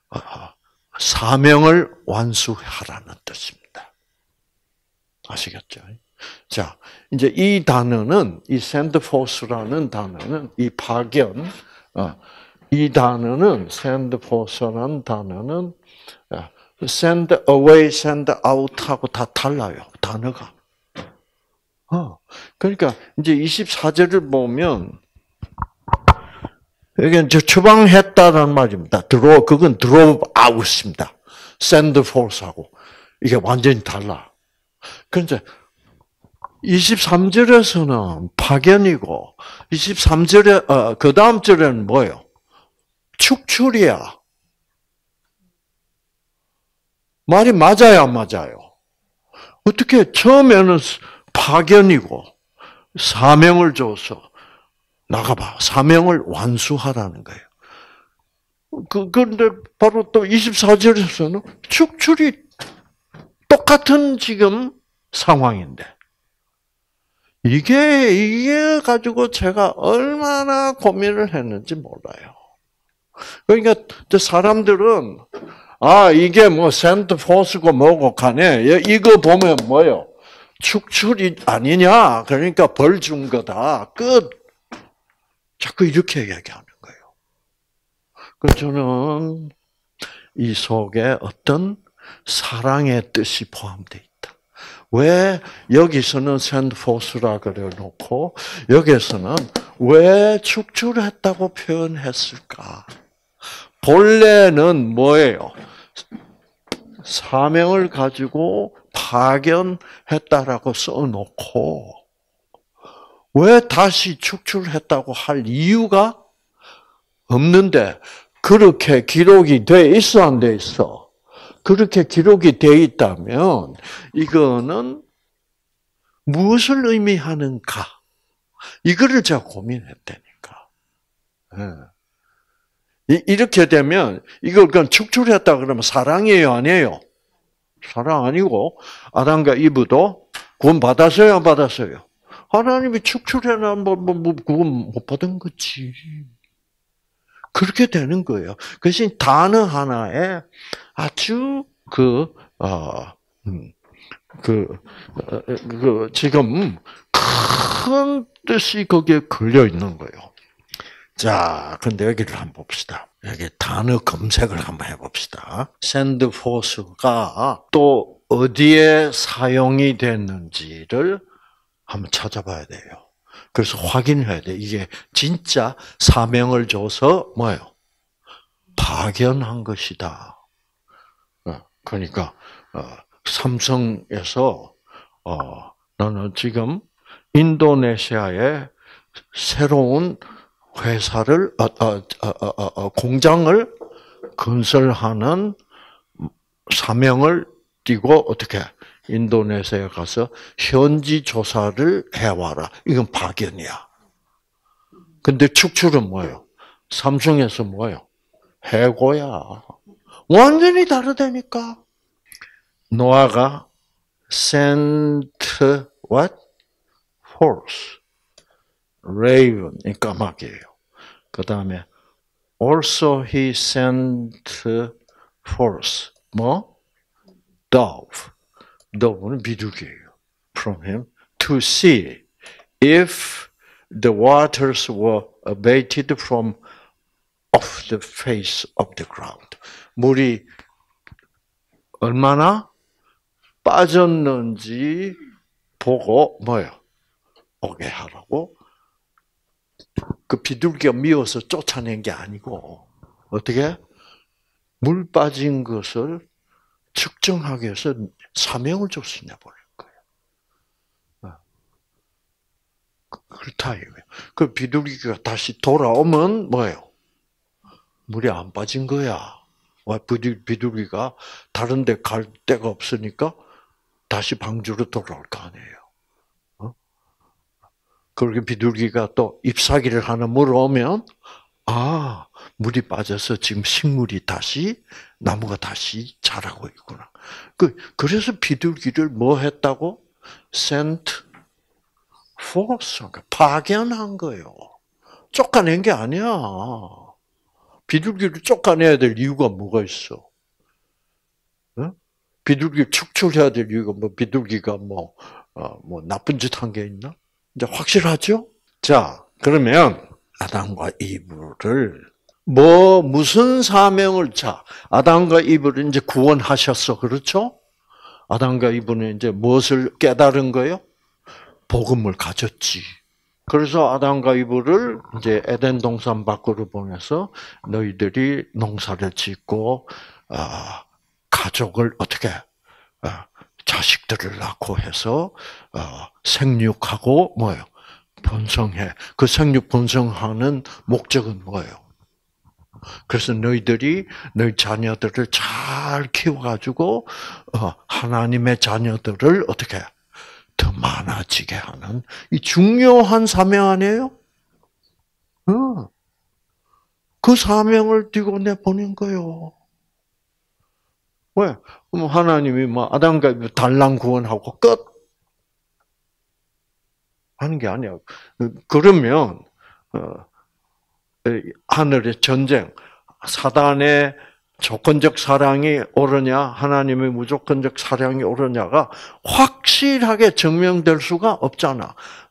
사명을 완수하라는 뜻입니다. 아시겠죠? 자, 이제 이 단어는 이 send forth라는 단어는 이 파견, 이 단어는 send forth라는 단어는 send away, send out하고 다 달라요. 단어가. 그러니까 이제 24절을 보면 여기 이제 추방했다라는 말입니다. 그건 drove out입니다. send forth하고 이게 완전히 달라. 그런데 23절에서는 파견이고 23절에 그 다음 절에는 뭐예요? 축출이야. 말이 맞아요, 안 맞아요? 어떻게 처음에는 파견이고 사명을 줘서 나가봐. 사명을 완수하라는 거예요. 그런데 바로 또 24절에서는 축출이 똑같은 지금 상황인데. 이게 가지고 제가 얼마나 고민을 했는지 몰라요. 그러니까 사람들은 이게 뭐 send forth고 뭐고 간에 이거 보면 뭐요? 축출이 아니냐? 그러니까 벌 준 거다. 끝. 자꾸 이렇게 얘기하는 거예요. 그래서 저는 이 속에 어떤 사랑의 뜻이 포함되어 있다. 왜 여기서는 send forth라 그래 놓고 여기서는 왜 축출했다고 표현했을까? 본래는 뭐예요? 사명을 가지고 파견했다라고 써놓고 왜 다시 축출했다고 할 이유가 없는데 그렇게 기록이 돼 있어 안 돼 있어? 그렇게 기록이 돼 있다면 이거는 무엇을 의미하는가? 이거를 제가 고민했다니까. 이렇게 되면 이걸 그냥 축출했다 그러면 사랑이에요, 아니에요? 사랑 아니고 아담과 이브도 구원 받았어요, 안 받았어요? 하나님이 축출해놔 구원 못 받은 거지. 그렇게 되는 거예요. 그것이 단어 하나에 아주 지금 큰 뜻이 거기에 걸려 있는 거예요. 자, 근데 여기를 한번 봅시다. 여기 단어 검색을 한번 해봅시다. send forth가 또 어디에 사용이 됐는지를 한번 찾아봐야 돼요. 그래서 확인해야 돼. 이게 진짜 사명을 줘서 뭐예요? 파견한 것이다. 그러니까 삼성에서 나는 지금 인도네시아에 새로운 회사를 공장을 건설하는 사명을 띠고 어떻게 인도네시아에 가서 현지 조사를 해와라. 이건 파견이야. 근데 축출은 뭐예요? 삼성에서 뭐예요? 해고야. 완전히 다르다니까. 노아가 sent what? horse. raven, 이 까마귀예요. 그 다음에 also he sent forth, 뭐? dove. dove는 비둘기예요. from him to see if the waters were abated from off the face of the ground. 물이 얼마나 빠졌는지 보고 뭐요? 오게 하라고. 그 비둘기가 미워서 쫓아낸 게 아니고 어떻게? 물 빠진 것을 측정하기 위해서 사명을 줬으냐 보는 거예요. 그렇다 이거예요. 그 비둘기가 다시 돌아오면 뭐예요? 물이 안 빠진 거야. 비둘기가 다른 데 갈 데가 없으니까 다시 방주로 돌아올 거 아니에요. 그렇게 비둘기가 또 잎사귀를 하나 물어오면 물이 빠져서 지금 식물이 다시 나무가 다시 자라고 있구나. 그래서 비둘기를 뭐 했다고? sent forth, 파견한 거예요. 쫓아낸 게 아니야. 비둘기를 쫓아내야 될 이유가 뭐가 있어? 비둘기를 축출해야 될 이유가 뭐 비둘기가 뭐 나쁜 짓 한 게 있나? 이제 확실하죠? 자, 그러면 아담과 이브를 무슨 사명을 아담과 이브를 이제 구원하셨어. 그렇죠? 아담과 이브는 이제 무엇을 깨달은 거예요? 복음을 가졌지. 그래서 아담과 이브를 이제 에덴 동산 밖으로 보내서 너희들이 농사를 짓고 가족을 어떻게 자식들을 낳고 해서 생육하고 뭐예요? 번성해. 그 생육 번성하는 목적은 뭐예요? 그래서 너희들이 너희 자녀들을 잘 키워가지고 하나님의 자녀들을 어떻게 더 많아지게 하는 이 중요한 사명 아니에요? 그 사명을 띠고 내보낸 거예요. 왜? 그럼 하나님이 아담과 이브 단랑 구원하고 끝 하는 게 아니야. 그러면 하늘의 전쟁, 사단의 조건적 사랑이 옳으냐, 하나님의 무조건적 사랑이 옳으냐가 확실하게 증명될 수가 없잖아.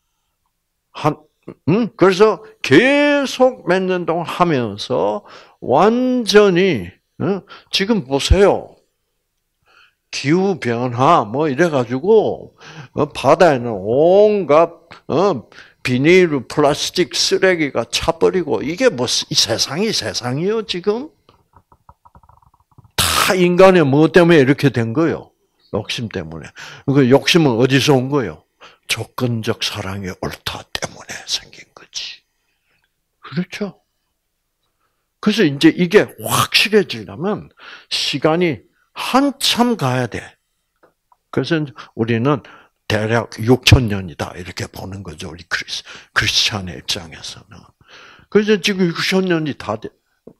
그래서 계속 몇 년 동안 하면서 완전히 지금 보세요. 기후 변화 이래가지고 바다에는 온갖 비닐, 플라스틱 쓰레기가 차버리고 이게 이 세상이요 지금 다 인간의 뭐 때문에 이렇게 된 거예요? 욕심 때문에. 그 욕심은 어디서 온 거예요? 조건적 사랑이 옳다 때문에 생긴 거지. 그렇죠? 그래서 이제 이게 확실해지려면 시간이 한참 가야 돼. 그래서 우리는 대략 6,000년이다 이렇게 보는 거죠. 우리 크리스찬의 입장에서는. 그래서 지금 6,000년이 다 돼.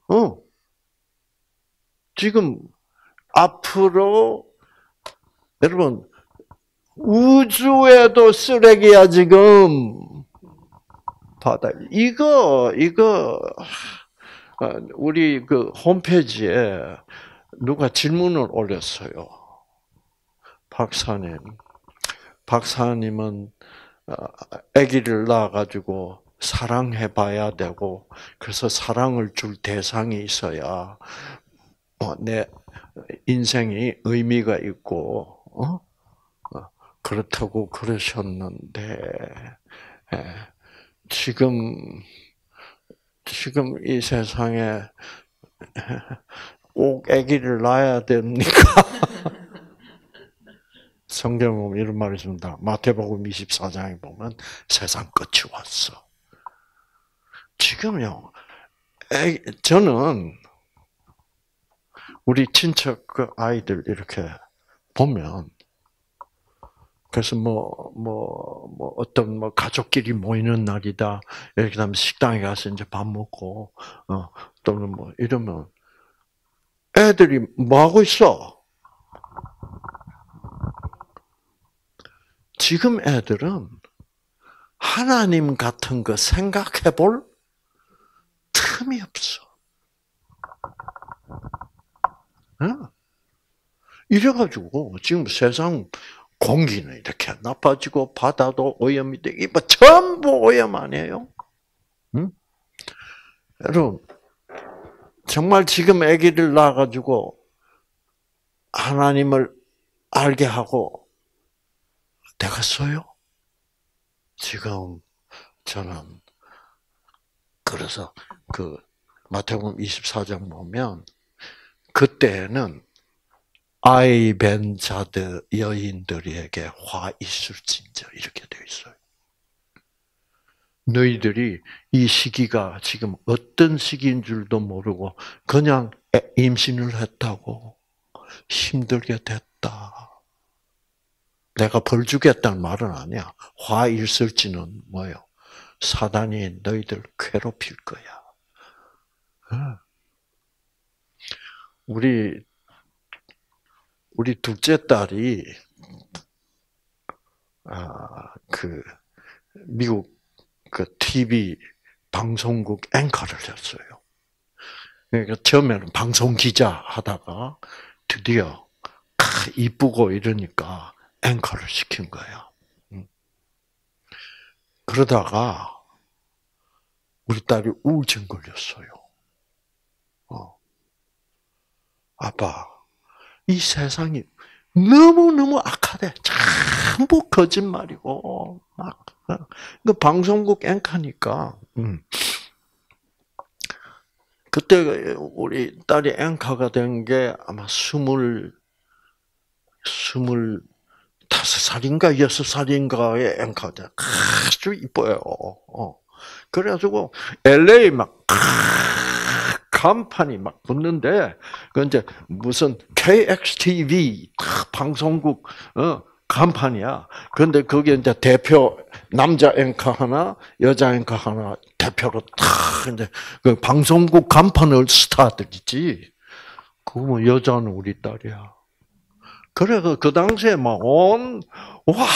지금 앞으로 여러분 우주에도 쓰레기야 지금 바다. 이거 우리 그 홈페이지에 누가 질문을 올렸어요. 박사님은 아기를 낳아가지고 사랑해봐야 되고, 그래서 사랑을 줄 대상이 있어야 내 인생이 의미가 있고, 그렇다고 그러셨는데, 지금 이 세상에 꼭 아기를 낳아야 됩니까? 성경에 보면 이런 말이 있습니다. 마태복음 24장에 보면 세상 끝이 왔어. 지금요, 저는 우리 친척 그 아이들 이렇게 보면, 그래서 어떤 가족끼리 모이는 날이다. 이렇게 하면 식당에 가서 이제 밥 먹고, 또는 이러면 애들이 뭐 하고 있어? 지금 애들은 하나님 같은 거 생각해 볼 틈이 없어. 이래가지고 지금 세상 공기는 이렇게 나빠지고 바다도 오염이 되고 뭐 전부 오염 아니에요? 응? 여러분 정말 지금 아기를 낳아가지고 하나님을 알게 하고 되겠어요? 지금 저는 그래서 그 마태복음 24장 보면 그때는 아이 뵌 자들 여인들에게 화 있을진저 이렇게 되어 있어요. 너희들이 이 시기가 지금 어떤 시기인 줄도 모르고 그냥 임신을 했다고 힘들게 됐다. 내가 벌 주겠다는 말은 아니야. 화 있을지는 뭐요? 사단이 너희들 괴롭힐 거야. 우리 둘째 딸이 그 미국 그 TV 방송국 앵커를 했어요. 그러니까 처음에는 방송 기자 하다가 드디어 이쁘고 이러니까 앵커를 시킨 거야. 그러다가 우리 딸이 우울증 걸렸어요. 아빠, 이 세상이 너무너무 악하대. 전부 거짓말이고, 막. 그 방송국 앵커니까, 그때 우리 딸이 앵커가 된 게 아마 25살인가 6살인가의 앵커가 아주 이뻐요. 그래가지고 LA 막 간판이 막 붙는데 그 이제 무슨 KXTV 방송국 간판이야. 그런데 거기에 이제 대표 남자 앵커 하나, 여자 앵커 하나 대표로 탁 이제 그 방송국 간판을 스타들이지. 그거 뭐 여자는 우리 딸이야. 그래서 그 당시에 막 와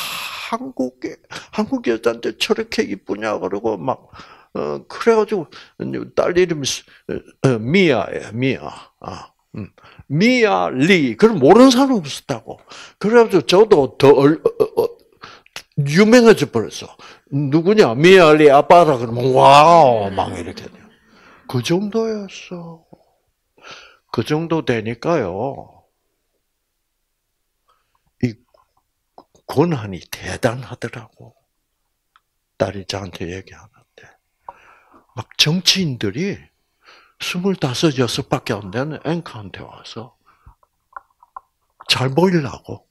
한국 여자인데 저렇게 이쁘냐 그러고 막 그래가지고 딸 이름이 미아예요. 미아 리. 그걸 모르는 사람이 없었다고. 그래가지고 저도 더 유명해져 버렸어. 누구냐? 미아 리 아빠라 그러면 와우 막 이렇게 돼. 그 정도였어. 그 정도 되니까요. 이 권한이 대단하더라고. 딸이 저한테 얘기하는데. 막 정치인들이 25, 6밖에 안 되는 앵커한테 와서 잘 보이려고.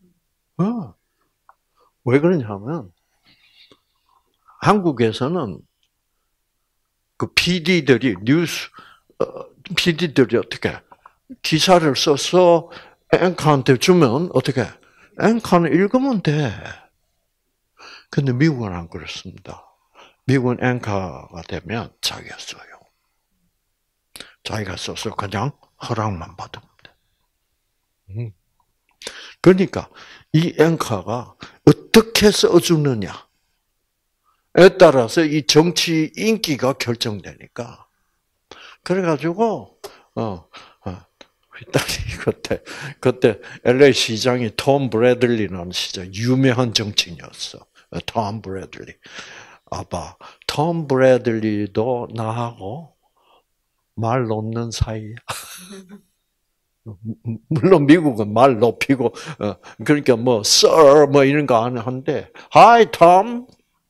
왜 그러냐면 한국에서는 그 PD들이 PD들이 어떻게 기사를 써서 앵커한테 주면 어떻게 앵커는 읽으면 돼. 근데 미국은 안 그렇습니다. 미국은 앵커가 되면 자기가 써요. 자기가 써서 그냥 허락만 받으면 돼. 그러니까 이 앵커가 어떻게 써주느냐에 따라서 이 정치 인기가 결정되니까. 그래가지고 우리 딸이 그때 LA 시장이 톰 브래들리라는 시장 유명한 정치인이었어. 톰 브래들리. 아빠, 톰 브래들리도 나하고 말 놓는 사이야. 물론 미국은 말 높이고 그러니까 뭐 sir 뭐 이런 거 안 하는데 hi Tom.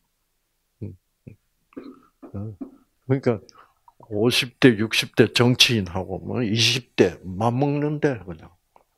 그러니까 50대 60대 정치인하고 뭐 20대 맞먹는데 그냥.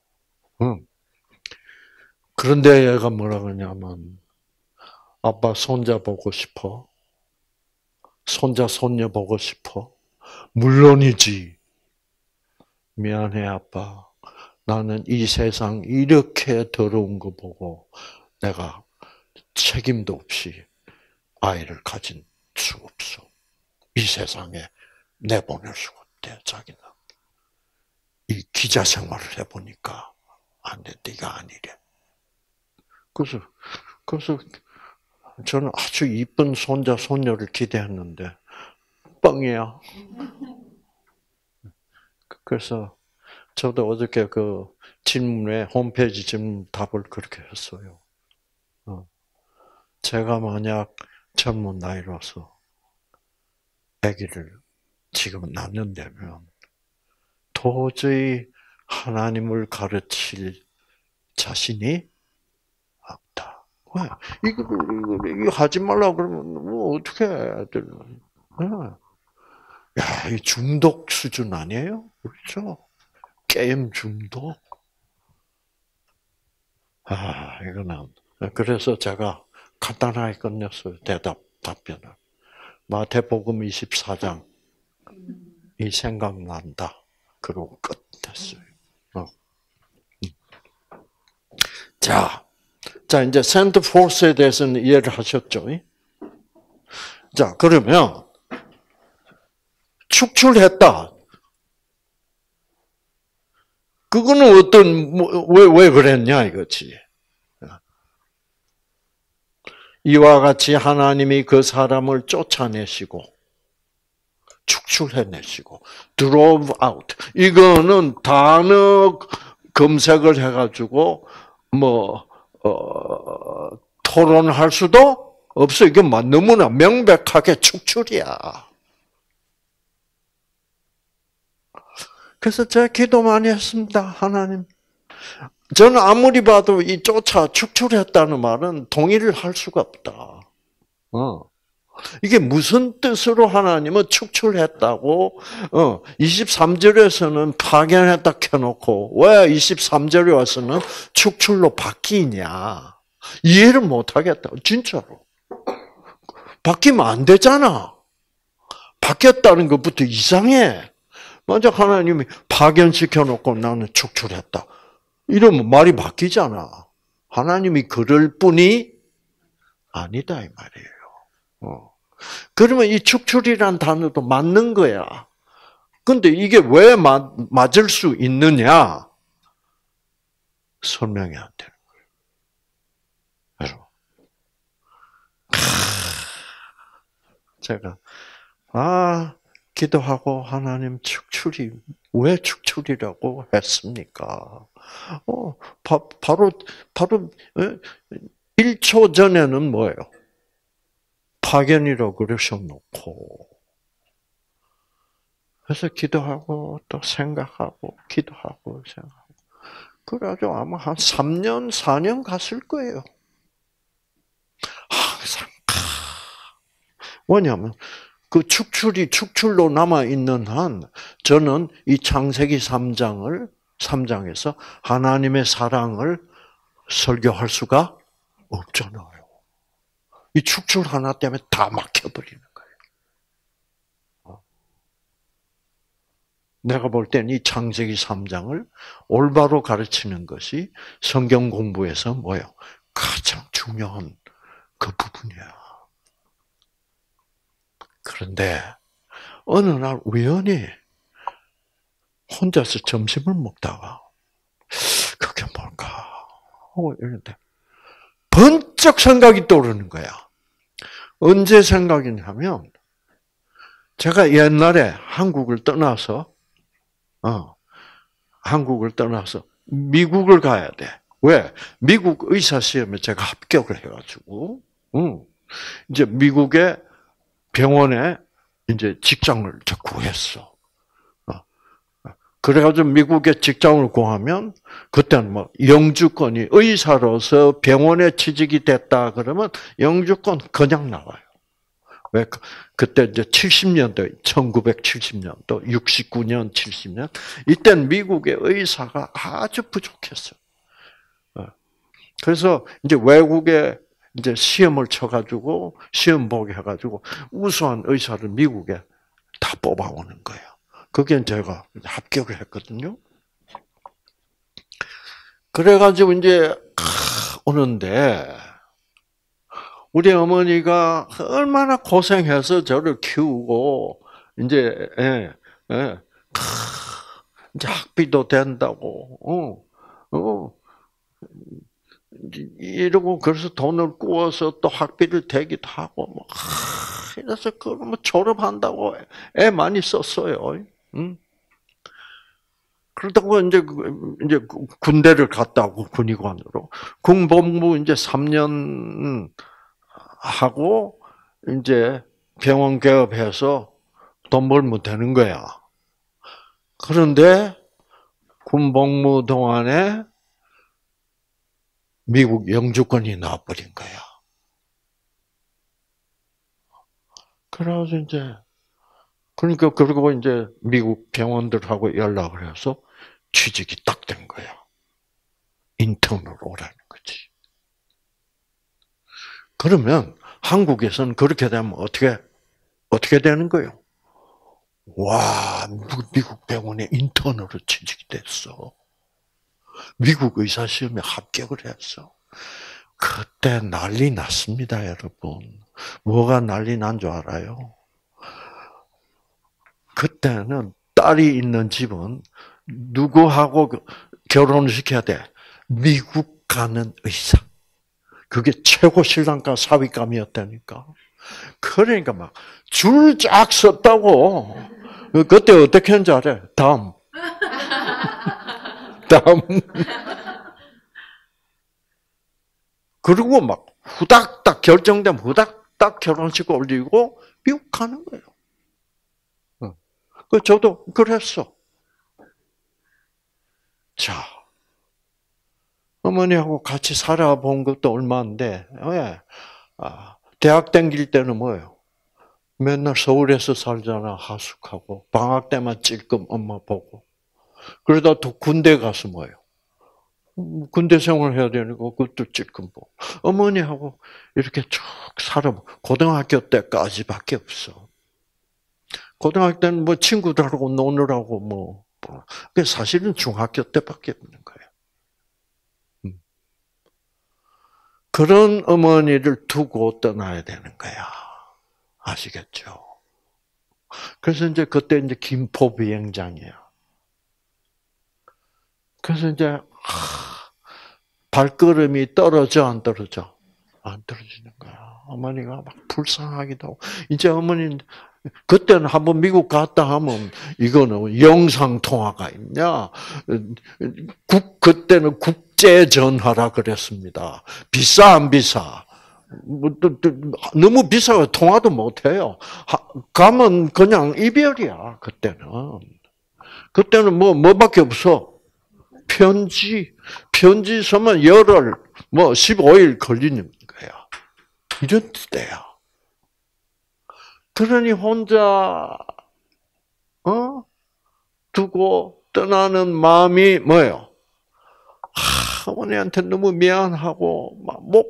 그런데 얘가 뭐라 그러냐면 아빠 손자 보고 싶어. 손자 손녀 보고 싶어. 물론이지. 미안해 아빠. 나는 이 세상 이렇게 더러운 거 보고 내가 책임도 없이 아이를 가진 수 없어. 이 세상에 내보낼 수가 없대, 자기는. 이 기자 생활을 해보니까 안 돼, 네가 아니래. 그래서 저는 아주 이쁜 손자, 손녀를 기대했는데, 뻥이야. 그래서 저도 어저께 그 질문에, 홈페이지 질문 답을 그렇게 했어요. 제가 만약 젊은 나이로서 아기를 지금 낳는다면 도저히 하나님을 가르칠 자신이 없다. 왜? 이거 하지 말라 그러면 뭐 어떻게 해야 되나? 야, 이 중독 수준 아니에요? 그렇죠? 게임 중독. 이거는 그래서 제가 간단하게 끝냈어요. 답변을. 마태복음 24장 이 생각난다. 그러고 끝냈어요. 자, 이제 센터 포스에 대해서는 이해를 하셨죠? 자, 그러면 축출했다. 그거는 왜 그랬냐 이거지. 이와 같이 하나님이 그 사람을 쫓아내시고 축출해내시고 drove out. 이거는 단어 검색을 해가지고 토론할 수도 없어. 이게 너무나 명백하게 축출이야. 그래서 제가 기도 많이 했습니다. 하나님. 저는 아무리 봐도 이 축출했다는 말은 동의를 할 수가 없다. 이게 무슨 뜻으로 하나님은 축출했다고 23절에서는 파견했다 켜놓고 왜 23절에 와서는 축출로 바뀌냐. 이해를 못하겠다. 진짜로. 바뀌면 안 되잖아. 바뀌었다는 것부터 이상해. 먼저 하나님이 파견시켜놓고 나는 축출했다. 이러면 말이 바뀌잖아. 하나님이 그럴 뿐이 아니다 이 말이에요. 그러면 이 축출이란 단어도 맞는 거야. 근데 이게 왜 맞을 수 있느냐? 설명이 안 되는 거예요. 제가 기도하고 하나님 왜 축출이라고 했습니까? 바로 1초 전에는 뭐예요? 파견이라고 그러셔놓고 그래서 기도하고 또 생각하고 기도하고 생각하고 그래가지고 아마 한 3년, 4년 갔을 거예요. 항상 뭐냐면 그 축출로 남아있는 한 저는 이 창세기 3장에서 하나님의 사랑을 설교할 수가 없잖아요. 이 축출 하나 때문에 다 막혀버리는 거예요. 내가 볼 때는 이 창세기 3장을 올바로 가르치는 것이 성경 공부에서 뭐예요? 가장 중요한 그 부분이야. 그런데 어느 날 우연히 혼자서 점심을 먹다가 그게 뭘까 하고 이러는데 번쩍 생각이 떠오르는 거야. 언제 생각이냐면 제가 옛날에 한국을 떠나서 미국을 가야 돼. 왜? 미국 의사 시험에 제가 합격을 해가지고 이제 미국의 병원에 이제 직장을 구했어. 그래가지고 미국에 직장을 구하면 그때는 영주권이 의사로서 병원에 취직이 됐다 그러면 영주권 그냥 나와요. 왜? 그때 이제 70년대, 1970년도, 69년, 70년 이때는 미국의 의사가 아주 부족했어요. 그래서 이제 외국에 이제 시험을 쳐가지고 시험 보게 해가지고 우수한 의사를 미국에 다 뽑아오는 거예요. 그게 제가 합격을 했거든요. 그래가지고 이제 오는데 우리 어머니가 얼마나 고생해서 저를 키우고 이제 이제 학비도 된다고 이러고 그래서 돈을 구워서 또 학비를 대기도 하고 뭐 이래서 그러면 졸업한다고 애 많이 썼어요. 응? 그러다가 이제 군대를 갔다고 군의관으로 군복무 이제 3년 하고 이제 병원 개업해서 돈 벌면 되는 거야. 그런데 군복무 동안에 미국 영주권이 나와버린 거야. 그래서 이제 그러니까 그리고 이제 미국 병원들하고 연락을 해서 취직이 딱 된 거야. 인턴으로 오라는 거지. 그러면 한국에서는 그렇게 되면 어떻게 되는 거예요? 와, 미국 병원에 인턴으로 취직이 됐어. 미국 의사 시험에 합격을 했어. 그때 난리 났습니다, 여러분. 뭐가 난리 난 줄 알아요? 그때는 딸이 있는 집은 누구하고 결혼을 시켜야 돼? 미국 가는 의사. 그게 최고 신랑감 사위감이었다니까. 그러니까 막 줄 쫙 섰다고. 그때 어떻게 했는지 알아요? 다음. 그리고 막 후닥닥 결정되면 후닥닥 결혼식 올리고 미국 가는 거예요. 저도 그랬어. 자, 어머니하고 같이 살아본 것도 얼마인데, 왜? 대학 다닐 때는 뭐예요? 맨날 서울에서 살잖아, 하숙하고. 방학 때만 찔끔 엄마 보고. 그러다 또 군대 가서 뭐예요? 군대 생활 해야 되니까 그것도 찔끔 보고. 어머니하고 이렇게 쭉 살아보고. 고등학교 때까지밖에 없어. 고등학교 때는 뭐 친구들하고 노느라고 뭐. 사실은 중학교 때밖에 없는 거예요. 그런 어머니를 두고 떠나야 되는 거야. 아시겠죠? 그래서 이제 그때 이제 김포 비행장이야. 그래서 이제 발걸음이 떨어져 안 떨어져? 안 떨어지는 거야. 어머니가 막 불쌍하기도 하고. 이제 어머니는 그때는 한번 미국 갔다 하면 이거는 영상 통화가 있냐? 그때는 국제 전화라 그랬습니다. 비싸 안 비싸? 너무 비싸서 통화도 못 해요. 가면 그냥 이별이야. 그때는 뭐밖에 없어. 편지 쓰면 열흘, 15일 걸리는 거야. 이런 때야. 그러니 혼자, 두고 떠나는 마음이 뭐예요? 어머니한테 너무 미안하고,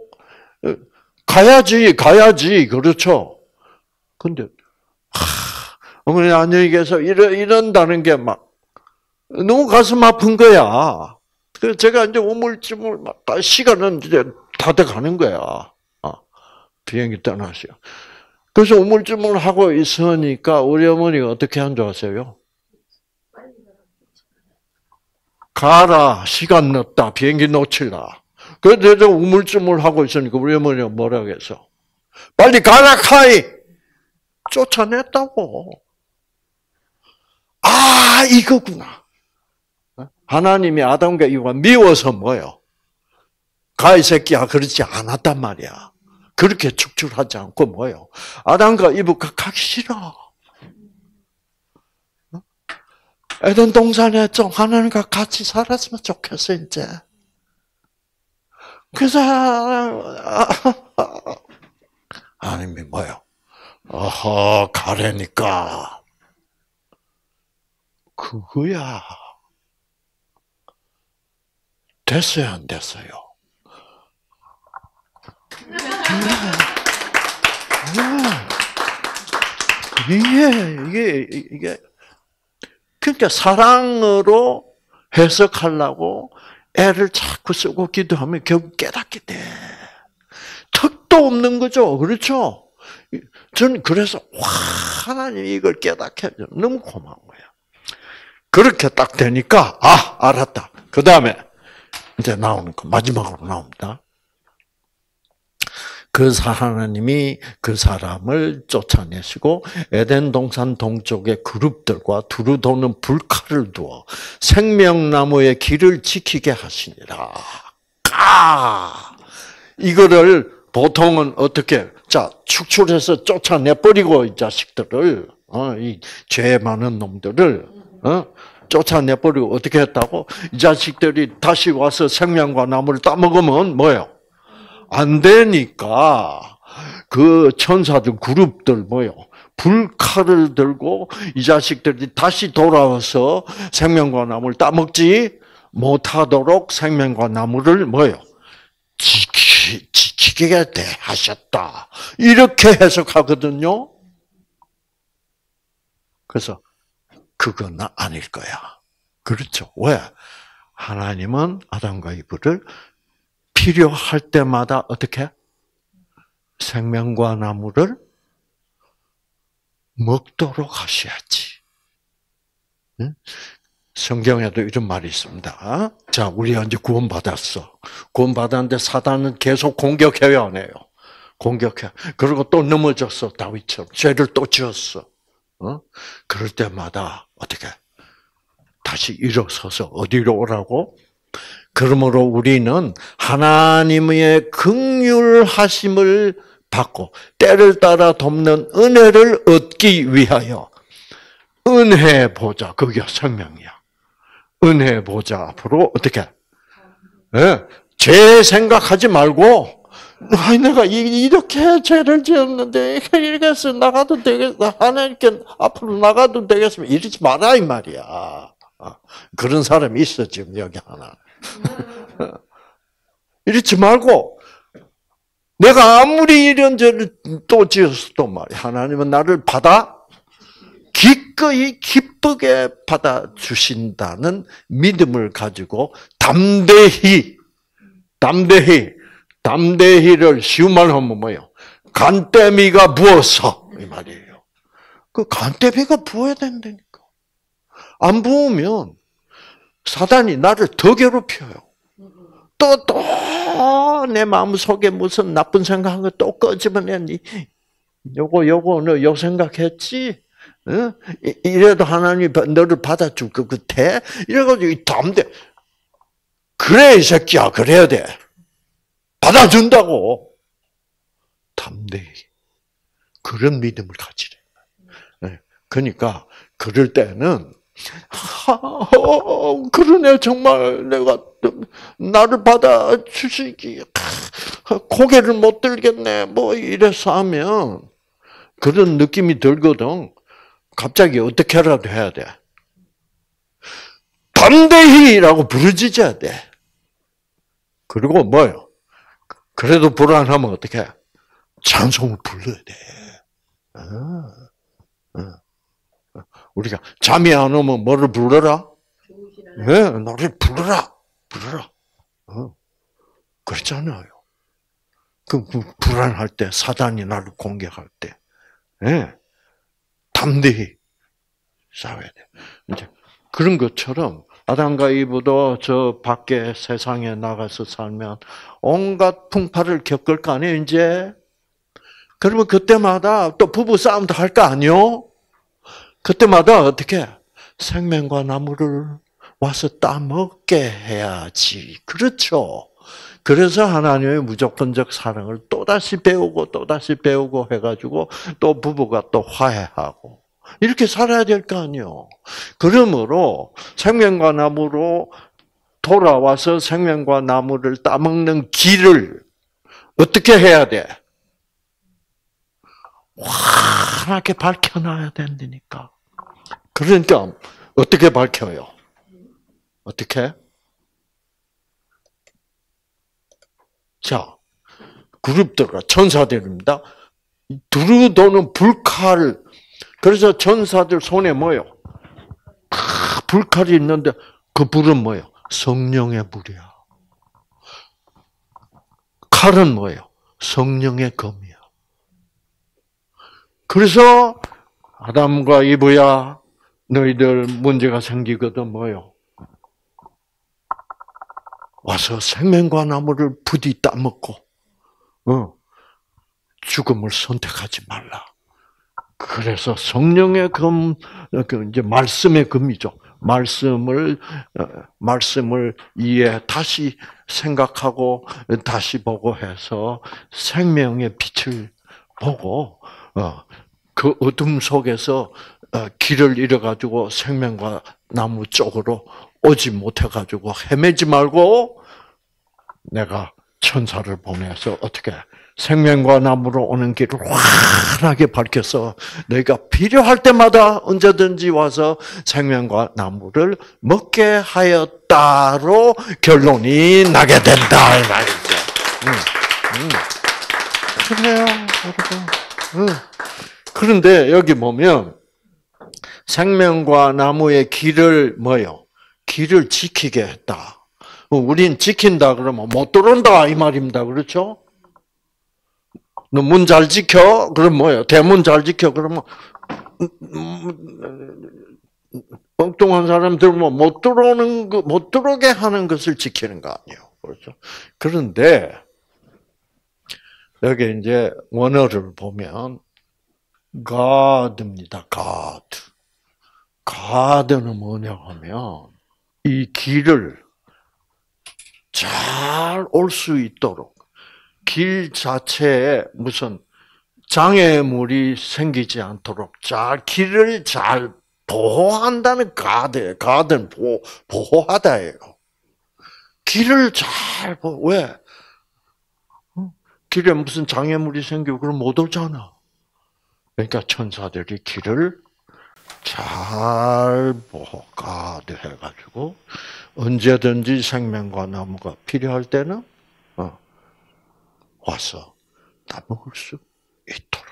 가야지, 그렇죠? 근데, 어머니 안녕히 계세요. 이런다는 게 너무 가슴 아픈 거야. 그래서 제가 이제 우물쭈물 시간은 이제 다 돼 가는 거야. 비행기 떠나시오. 그래서 우물쭈물 하고 있으니까 우리 어머니가 어떻게 한 줄 아세요? 가라, 시간 늦다, 비행기 놓칠라. 그래서 우물쭈물 하고 있으니까 우리 어머니가 뭐라고 해서 빨리 가라, 카이! 쫓아냈다고. 이거구나. 하나님이 아담과 이와 미워서 뭐요? 가, 이 새끼야, 그렇지 않았단 말이야. 그렇게 축출하지 않고 뭐요? 아담과 이브가 가기 싫어. 에덴 동산에 좀 하나님과 같이 살았으면 좋겠어, 이제. 그래서 하나님이 뭐요? 가래니까. 그거야. 됐어요, 안 됐어요? 이게 그러니까 사랑으로 해석하려고 애를 자꾸 쓰고 기도하면 결국 깨닫게 돼. 턱도 없는 거죠, 그렇죠? 저는 그래서 하나님이 이걸 깨닫게 해줘. 너무 고마운 거야. 그렇게 딱 되니까 알았다. 그 다음에 이제 나오는 거 마지막으로 나옵니다. 하나님이 그 사람을 쫓아내시고 에덴 동산 동쪽의 그룹들과 두루 도는 불칼을 두어 생명나무의 길을 지키게 하시니라. 이거를 보통은 어떻게 축출해서 쫓아내버리고 이 자식들을 이 죄 많은 놈들을 쫓아내버리고 어떻게 했다고? 이 자식들이 다시 와서 생명과 나무를 따먹으면 뭐예요? 안 되니까 그 천사들 그룹들 뭐요? 불칼을 들고 이 자식들이 다시 돌아와서 생명과 나무를 따먹지 못하도록 생명과 나무를 뭐요? 지키게 하셨다. 이렇게 해석하거든요. 그래서 그건 아닐 거야. 그렇죠. 왜? 하나님은 아담과 이브를 필요할 때마다 어떻게? 생명과 나무를 먹도록 하셔야지. 성경에도 이런 말이 있습니다. 자, 우리가 이제 구원받았어. 구원받았는데 사단은 계속 공격해요, 안 해요? 공격해. 그리고 또 넘어졌어, 다윗처럼. 죄를 또 지었어. 그럴 때마다 어떻게? 다시 일어서서 어디로 오라고? 그러므로 우리는 하나님의 긍휼하심을 받고 때를 따라 돕는 은혜를 얻기 위하여 은혜 보좌, 그게 생명이야. 은혜 보좌 앞으로 어떻게? 네, 죄 생각하지 말고 내가 이렇게 죄를 지었는데 이렇게 해서 나가도 되겠어. 하나님께 앞으로 나가도 되겠으면 이러지 마라 이 말이야. 그런 사람이 있어 지금 여기 하나. 이러지 말고 내가 아무리 이런 죄를 또 지었어도 말이야. 하나님은 나를 기꺼이 기쁘게 받아주신다는 믿음을 가지고 담대히를 쉬운 말로 하면 뭐예요? 간때미가 부어서 이 말이에요. 그 간때미가 부어야 된다니까. 안 부으면 사단이 나를 더 괴롭혀요. 또 내 마음속에 무슨 나쁜 생각한 거 또 꺼집어내니 요거 너 요 생각했지? 이래도 하나님이 너를 받아줄 것 같아? 이래가지고 담대. 그래 이 새끼야 그래야 돼. 받아준다고. 담대히. 그런 믿음을 가지래. 그러니까 그럴 때는 그러네 정말 내가 나를 받아주시기 고개를 못 들겠네 뭐 이래서 하면 그런 느낌이 들거든. 갑자기 어떻게라도 해야 돼. 담대히라고 부르짖어야 돼. 그리고 뭐요? 그래도 불안하면 어떻게? 찬송을 불러야 돼. 우리가 잠이 안 오면 뭐를 불러라? 네, 노래 불러라. 그렇잖아요. 그 불안할 때, 사단이 나를 공격할 때, 네, 담대히 싸워야 돼. 이제 그런 것처럼 아담과 이브도 저 밖에 세상에 나가서 살면 온갖 풍파를 겪을 거 아니에요, 이제. 그러면 그때마다 또 부부 싸움도 할 거 아니요? 그때마다 어떻게? 생명과 나무를 와서 따먹게 해야지. 그렇죠? 그래서 하나님의 무조건적 사랑을 또다시 배우고 해가지고 또 부부가 또 화해하고 이렇게 살아야 될 거 아니에요. 그러므로 생명과 나무로 돌아와서 생명과 나무를 따먹는 길을 어떻게 해야 돼? 환하게 밝혀놔야 된다니까. 그러니까 어떻게 밝혀요? 어떻게? 자, 그룹들과 천사들입니다. 두루 도는 불칼. 그래서 천사들 손에 뭐요? 불칼이 있는데 그 불은 뭐요? 성령의 불이야. 칼은 뭐예요? 성령의 검이야. 그래서 아담과 이브야 너희들 문제가 생기거든 뭐요? 와서 생명과 나무를 부디 따먹고 죽음을 선택하지 말라. 그래서 성령의 금, 이제 말씀의 금이죠. 말씀을 다시 생각하고, 다시 보고 해서 생명의 빛을 보고, 그 어둠 속에서 길을 잃어가지고 생명과 나무 쪽으로 오지 못해가지고 헤매지 말고, 내가 천사를 보내서 어떻게 생명과 나무로 오는 길을 환하게 밝혀서 너희가 필요할 때마다 언제든지 와서 생명과 나무를 먹게 하였다로 결론이 나게 된다 이 말이죠. 그래요, 여러분. 그런데 여기 보면 생명과 나무의 길을 뭐요? 길을 지키게 했다. 우린 지킨다 그러면 못 들어온다 이 말입니다. 그렇죠? 너 문 잘 지켜? 그럼 뭐예요? 대문 잘 지켜? 그러면 엉뚱한 사람들 못 들어오는 거, 못 들어오게 하는 것을 지키는 거 아니에요. 그렇죠? 그런데 여기 이제 원어를 보면 God입니다. God. God는 뭐냐 하면 이 길을 잘 올 수 있도록 길 자체에 무슨 장애물이 생기지 않도록 길을 잘 보호한다는 가든 보호하다예요. 길을 잘 왜? 길에 무슨 장애물이 생기고 그럼 못 오잖아. 그러니까 천사들이 길을 잘 가드해가지고 언제든지 생명과 나무가 필요할 때는 와서 따먹을 수 있도록.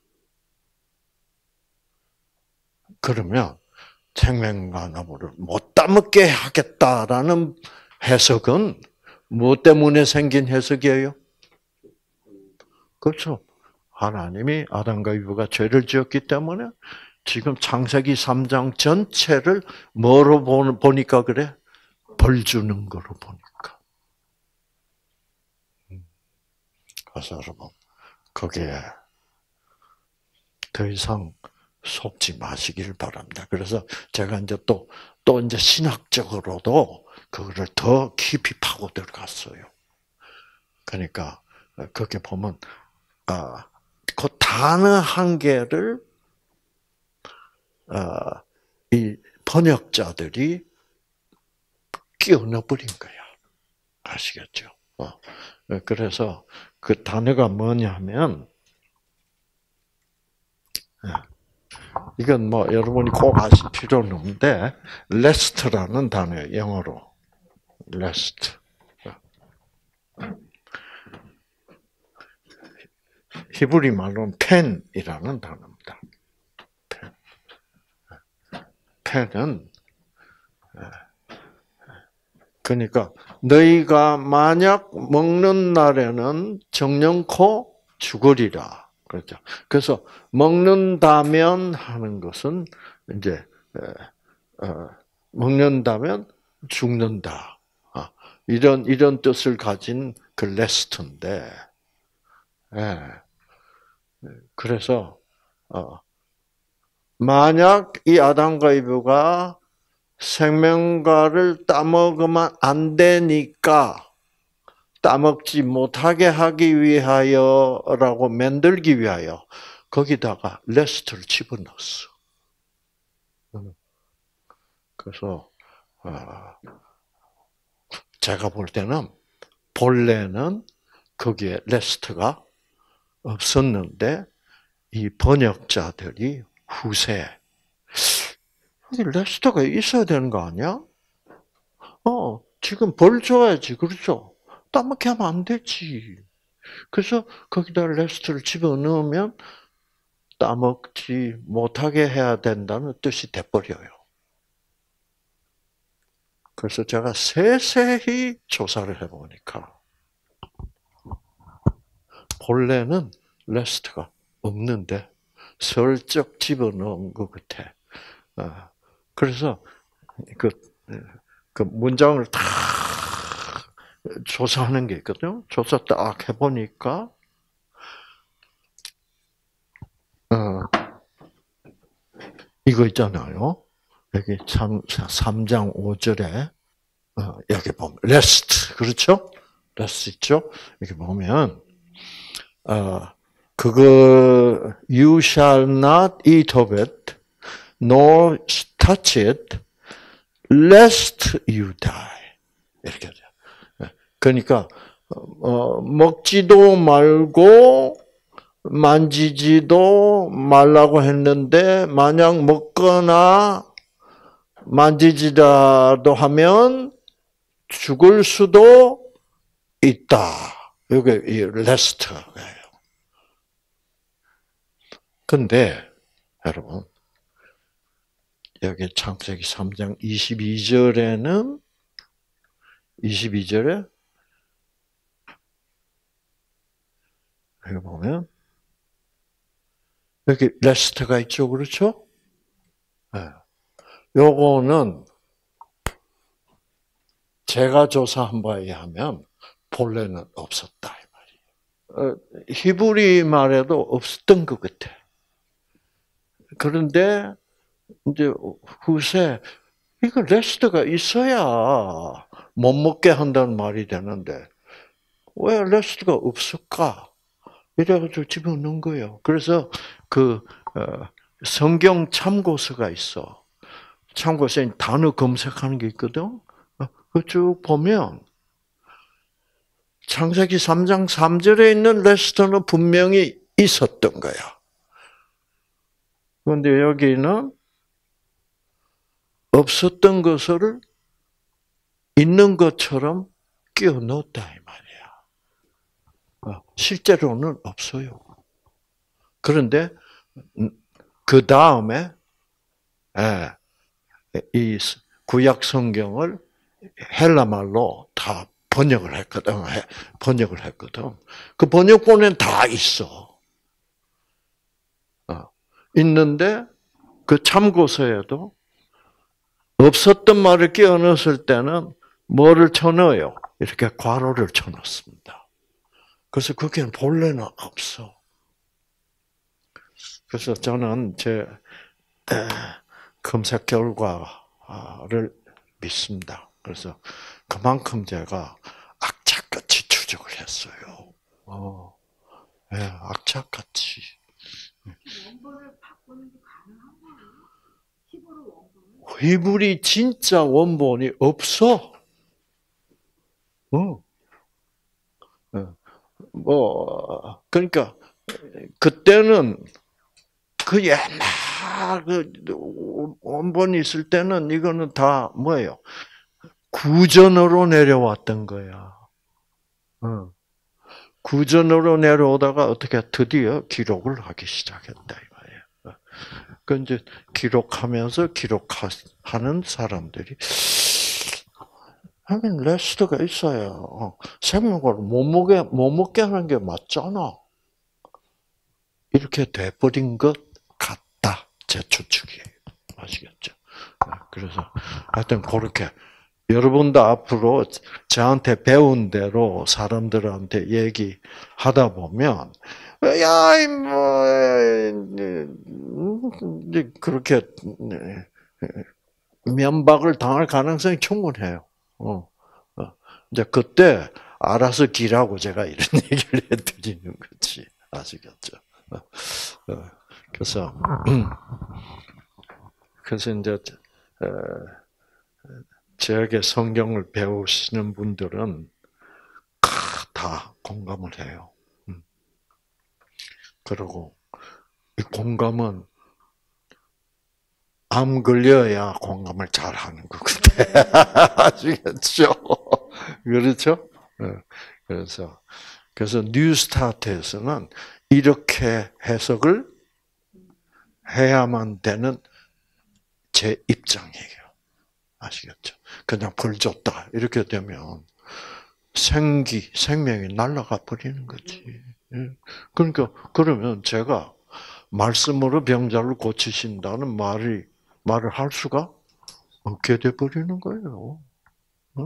그러면 생명과 나무를 못 따먹게 하겠다라는 해석은 무엇 때문에 생긴 해석이에요? 그렇죠. 하나님이 아담과 이브가 죄를 지었기 때문에 지금 창세기 3장 전체를 뭐로 보니까 그래? 벌 주는 거로 보니까. 그래서 여러분, 거기에 더 이상 속지 마시길 바랍니다. 그래서 제가 이제 또 이제 신학적으로도 그거를 더 깊이 파고 들어갔어요. 그러니까, 거기 보면, 그 단어 한 개를, 이 번역자들이 끼워 넣어버린 거야. 아시겠죠? 그래서 그 단어가 뭐냐면, 이건 뭐 여러분이 꼭 아실 필요는 없는데, rest라는 단어예요, 영어로. rest. 히브리 말로는 펜이라는 단어입니다. 펜은 그러니까 너희가 만약 먹는 날에는 정령코 죽으리라. 그렇죠. 그래서 먹는다면 하는 것은 이제 먹는다면 죽는다. 이런 뜻을 가진 그 레스트인데, 그래서 만약 이 아담과 이브가 생명과를 따먹으면 안 되니까 따먹지 못하게 하기 위하여라고 만들기 위하여 거기다가 레스트를 집어넣었어. 그래서 제가 볼 때는 본래는 거기에 레스트가 없었는데 이 번역자들이 후세 레스트가 있어야 되는 거 아니야? 지금 벌 줘야지, 그렇죠? 따먹게 하면 안 되지. 그래서 거기다 레스트를 집어넣으면 따먹지 못하게 해야 된다는 뜻이 돼버려요. 그래서 제가 세세히 조사를 해보니까 본래는 레스트가 없는데 슬쩍 집어넣은 것 같아. 그래서 그 문장을 다 조사하는 게 있거든요. 조사 딱 해보니까 이거 있잖아요. 여기 3장 5절에 여기 보면 rest 그렇죠? rest 있죠? 여기 보면 그거 you shall not eat of it nor touch it lest you die 이렇게 돼요. 그러니까 먹지도 말고 만지지도 말라고 했는데 만약 먹거나 만지지라도 하면 죽을 수도 있다. 이게 이 레스트예요. 근데 여러분 여기 창세기 3장 22절에 여기 보면 여기 레스트가 있죠, 그렇죠? 네. 요거는 제가 조사한 바에 의하면 본래는 없었다 이 말이에요. 히브리 말에도 없었던 것 같아. 그런데 이제 후세 이거 레스트가 있어야 못 먹게 한다는 말이 되는데 왜 레스트가 없을까? 이래가지고 집어넣은 거예요. 그래서 성경 참고서가 있어. 참고서에 단어 검색하는 게 있거든. 그 쭉 보면 창세기 3장 3절에 있는 레스트는 분명히 있었던 거야. 그런데 여기는 없었던 것을 있는 것처럼 끼워 넣었다 이 말이야. 실제로는 없어요. 그런데 그 다음에 이 구약 성경을 헬라 말로 다 번역을 했거든. 그 번역본엔 다 있어. 있는데 그 참고서에도 없었던 말을 끼워 넣었을 때는 뭐를 쳐넣어요? 이렇게 괄호를 쳐넣습니다. 그래서 거기는 본래는 없어. 그래서 저는 제 검색 결과를 믿습니다. 그래서 그만큼 제가 악착같이 추적을 했어요. 네, 악착같이. 원본을 바꾸는 게 가능한 거예요? 히브리 원본을? 히브리 진짜 원본이 없어. 그러니까 그때는 그 옛날 그 원본이 있을 때는 이거는 다 뭐예요? 구전으로 내려왔던 거야. 구전으로 내려오다가 어떻게 드디어 기록을 하기 시작했다 이 말이야. 그 이제 기록하면서 기록하는 사람들이 하긴 레스트가 있어요. 생명을 못 먹게 하는 게 맞잖아. 이렇게 돼버린 것 같다. 제 추측이에요. 아시겠죠? 그래서 하여튼 그렇게 여러분도 앞으로 저한테 배운 대로 사람들한테 얘기하다 보면 야, 그렇게 면박을 당할 가능성이 충분해요. 이제 그때 알아서 기라고 제가 이런 얘기를 해드리는 거지. 아시겠죠? 그래서 이제 저에게 성경을 배우시는 분들은 다 공감을 해요. 그리고 이 공감은 암 걸려야 공감을 잘 하는 것 같아. 아시겠죠? 그렇죠? 그래서 뉴스타트에서는 이렇게 해석을 해야만 되는 제 입장이에요. 아시겠죠? 그냥 벌 줬다. 이렇게 되면 생명이 날아가 버리는 거지. 그러니까, 그러면 제가 말씀으로 병자를 고치신다는 말을 할 수가 없게 돼버리는 거예요.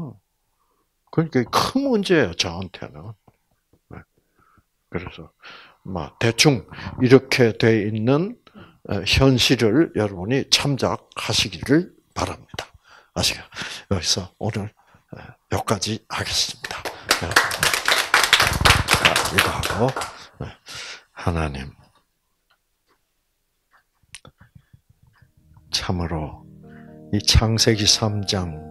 그러니까 큰 문제예요, 저한테는. 그래서 대충 이렇게 돼 있는 현실을 여러분이 참작하시기를 바랍니다. 아시죠? 여기서 오늘 여기까지 하겠습니다. 이거 하고 하나님 참으로 이 창세기 3장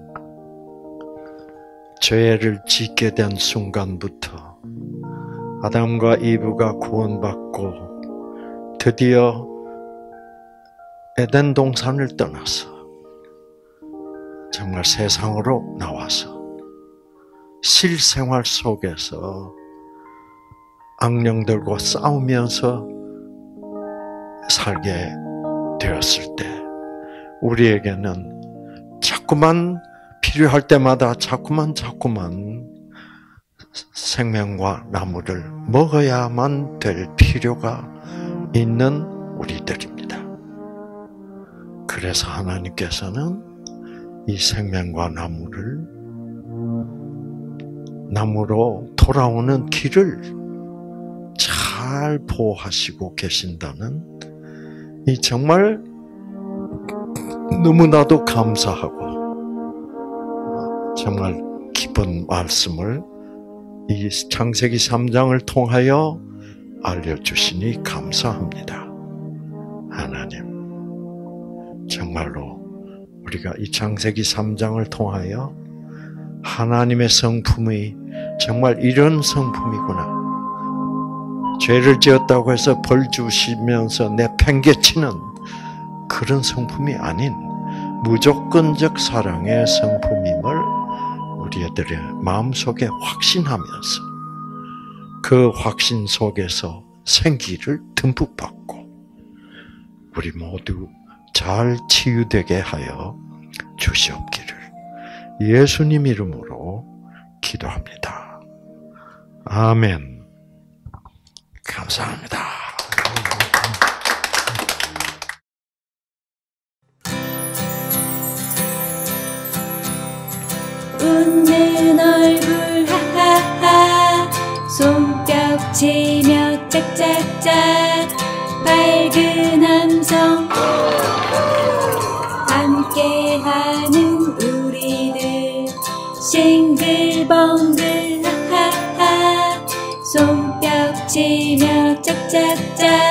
죄를 짓게 된 순간부터 아담과 이브가 구원받고 드디어 에덴 동산을 떠나서 정말 세상으로 나와서 실생활 속에서 악령들과 싸우면서 살게 되었을 때 우리에게는 자꾸만 필요할 때마다 자꾸만 생명과 나무를 먹어야만 될 필요가 있는 우리들입니다. 그래서 하나님께서는 이 생명과 나무로 돌아오는 길을 잘 보호하시고 계신다는 이 정말 너무나도 감사하고 정말 기쁜 말씀을 이 창세기 3장을 통하여 알려주시니 감사합니다. 하나님, 정말로 우리가 이 창세기 3장을 통하여 하나님의 성품이 정말 이런 성품이구나. 죄를 지었다고 해서 벌 주시면서 내팽개치는 그런 성품이 아닌 무조건적 사랑의 성품임을 우리들의 마음속에 확신하면서 그 확신 속에서 생기를 듬뿍 받고 우리 모두 잘 치유되게 하여 주시옵기를 예수님 이름으로 기도합니다. 아멘. 감사합니다. 웃는 얼굴 하하하 손뼉치며 짝짝짝 밝은 함성 함께하는 우리들 싱글벙글 하하하 손뼉치며 짝짝짝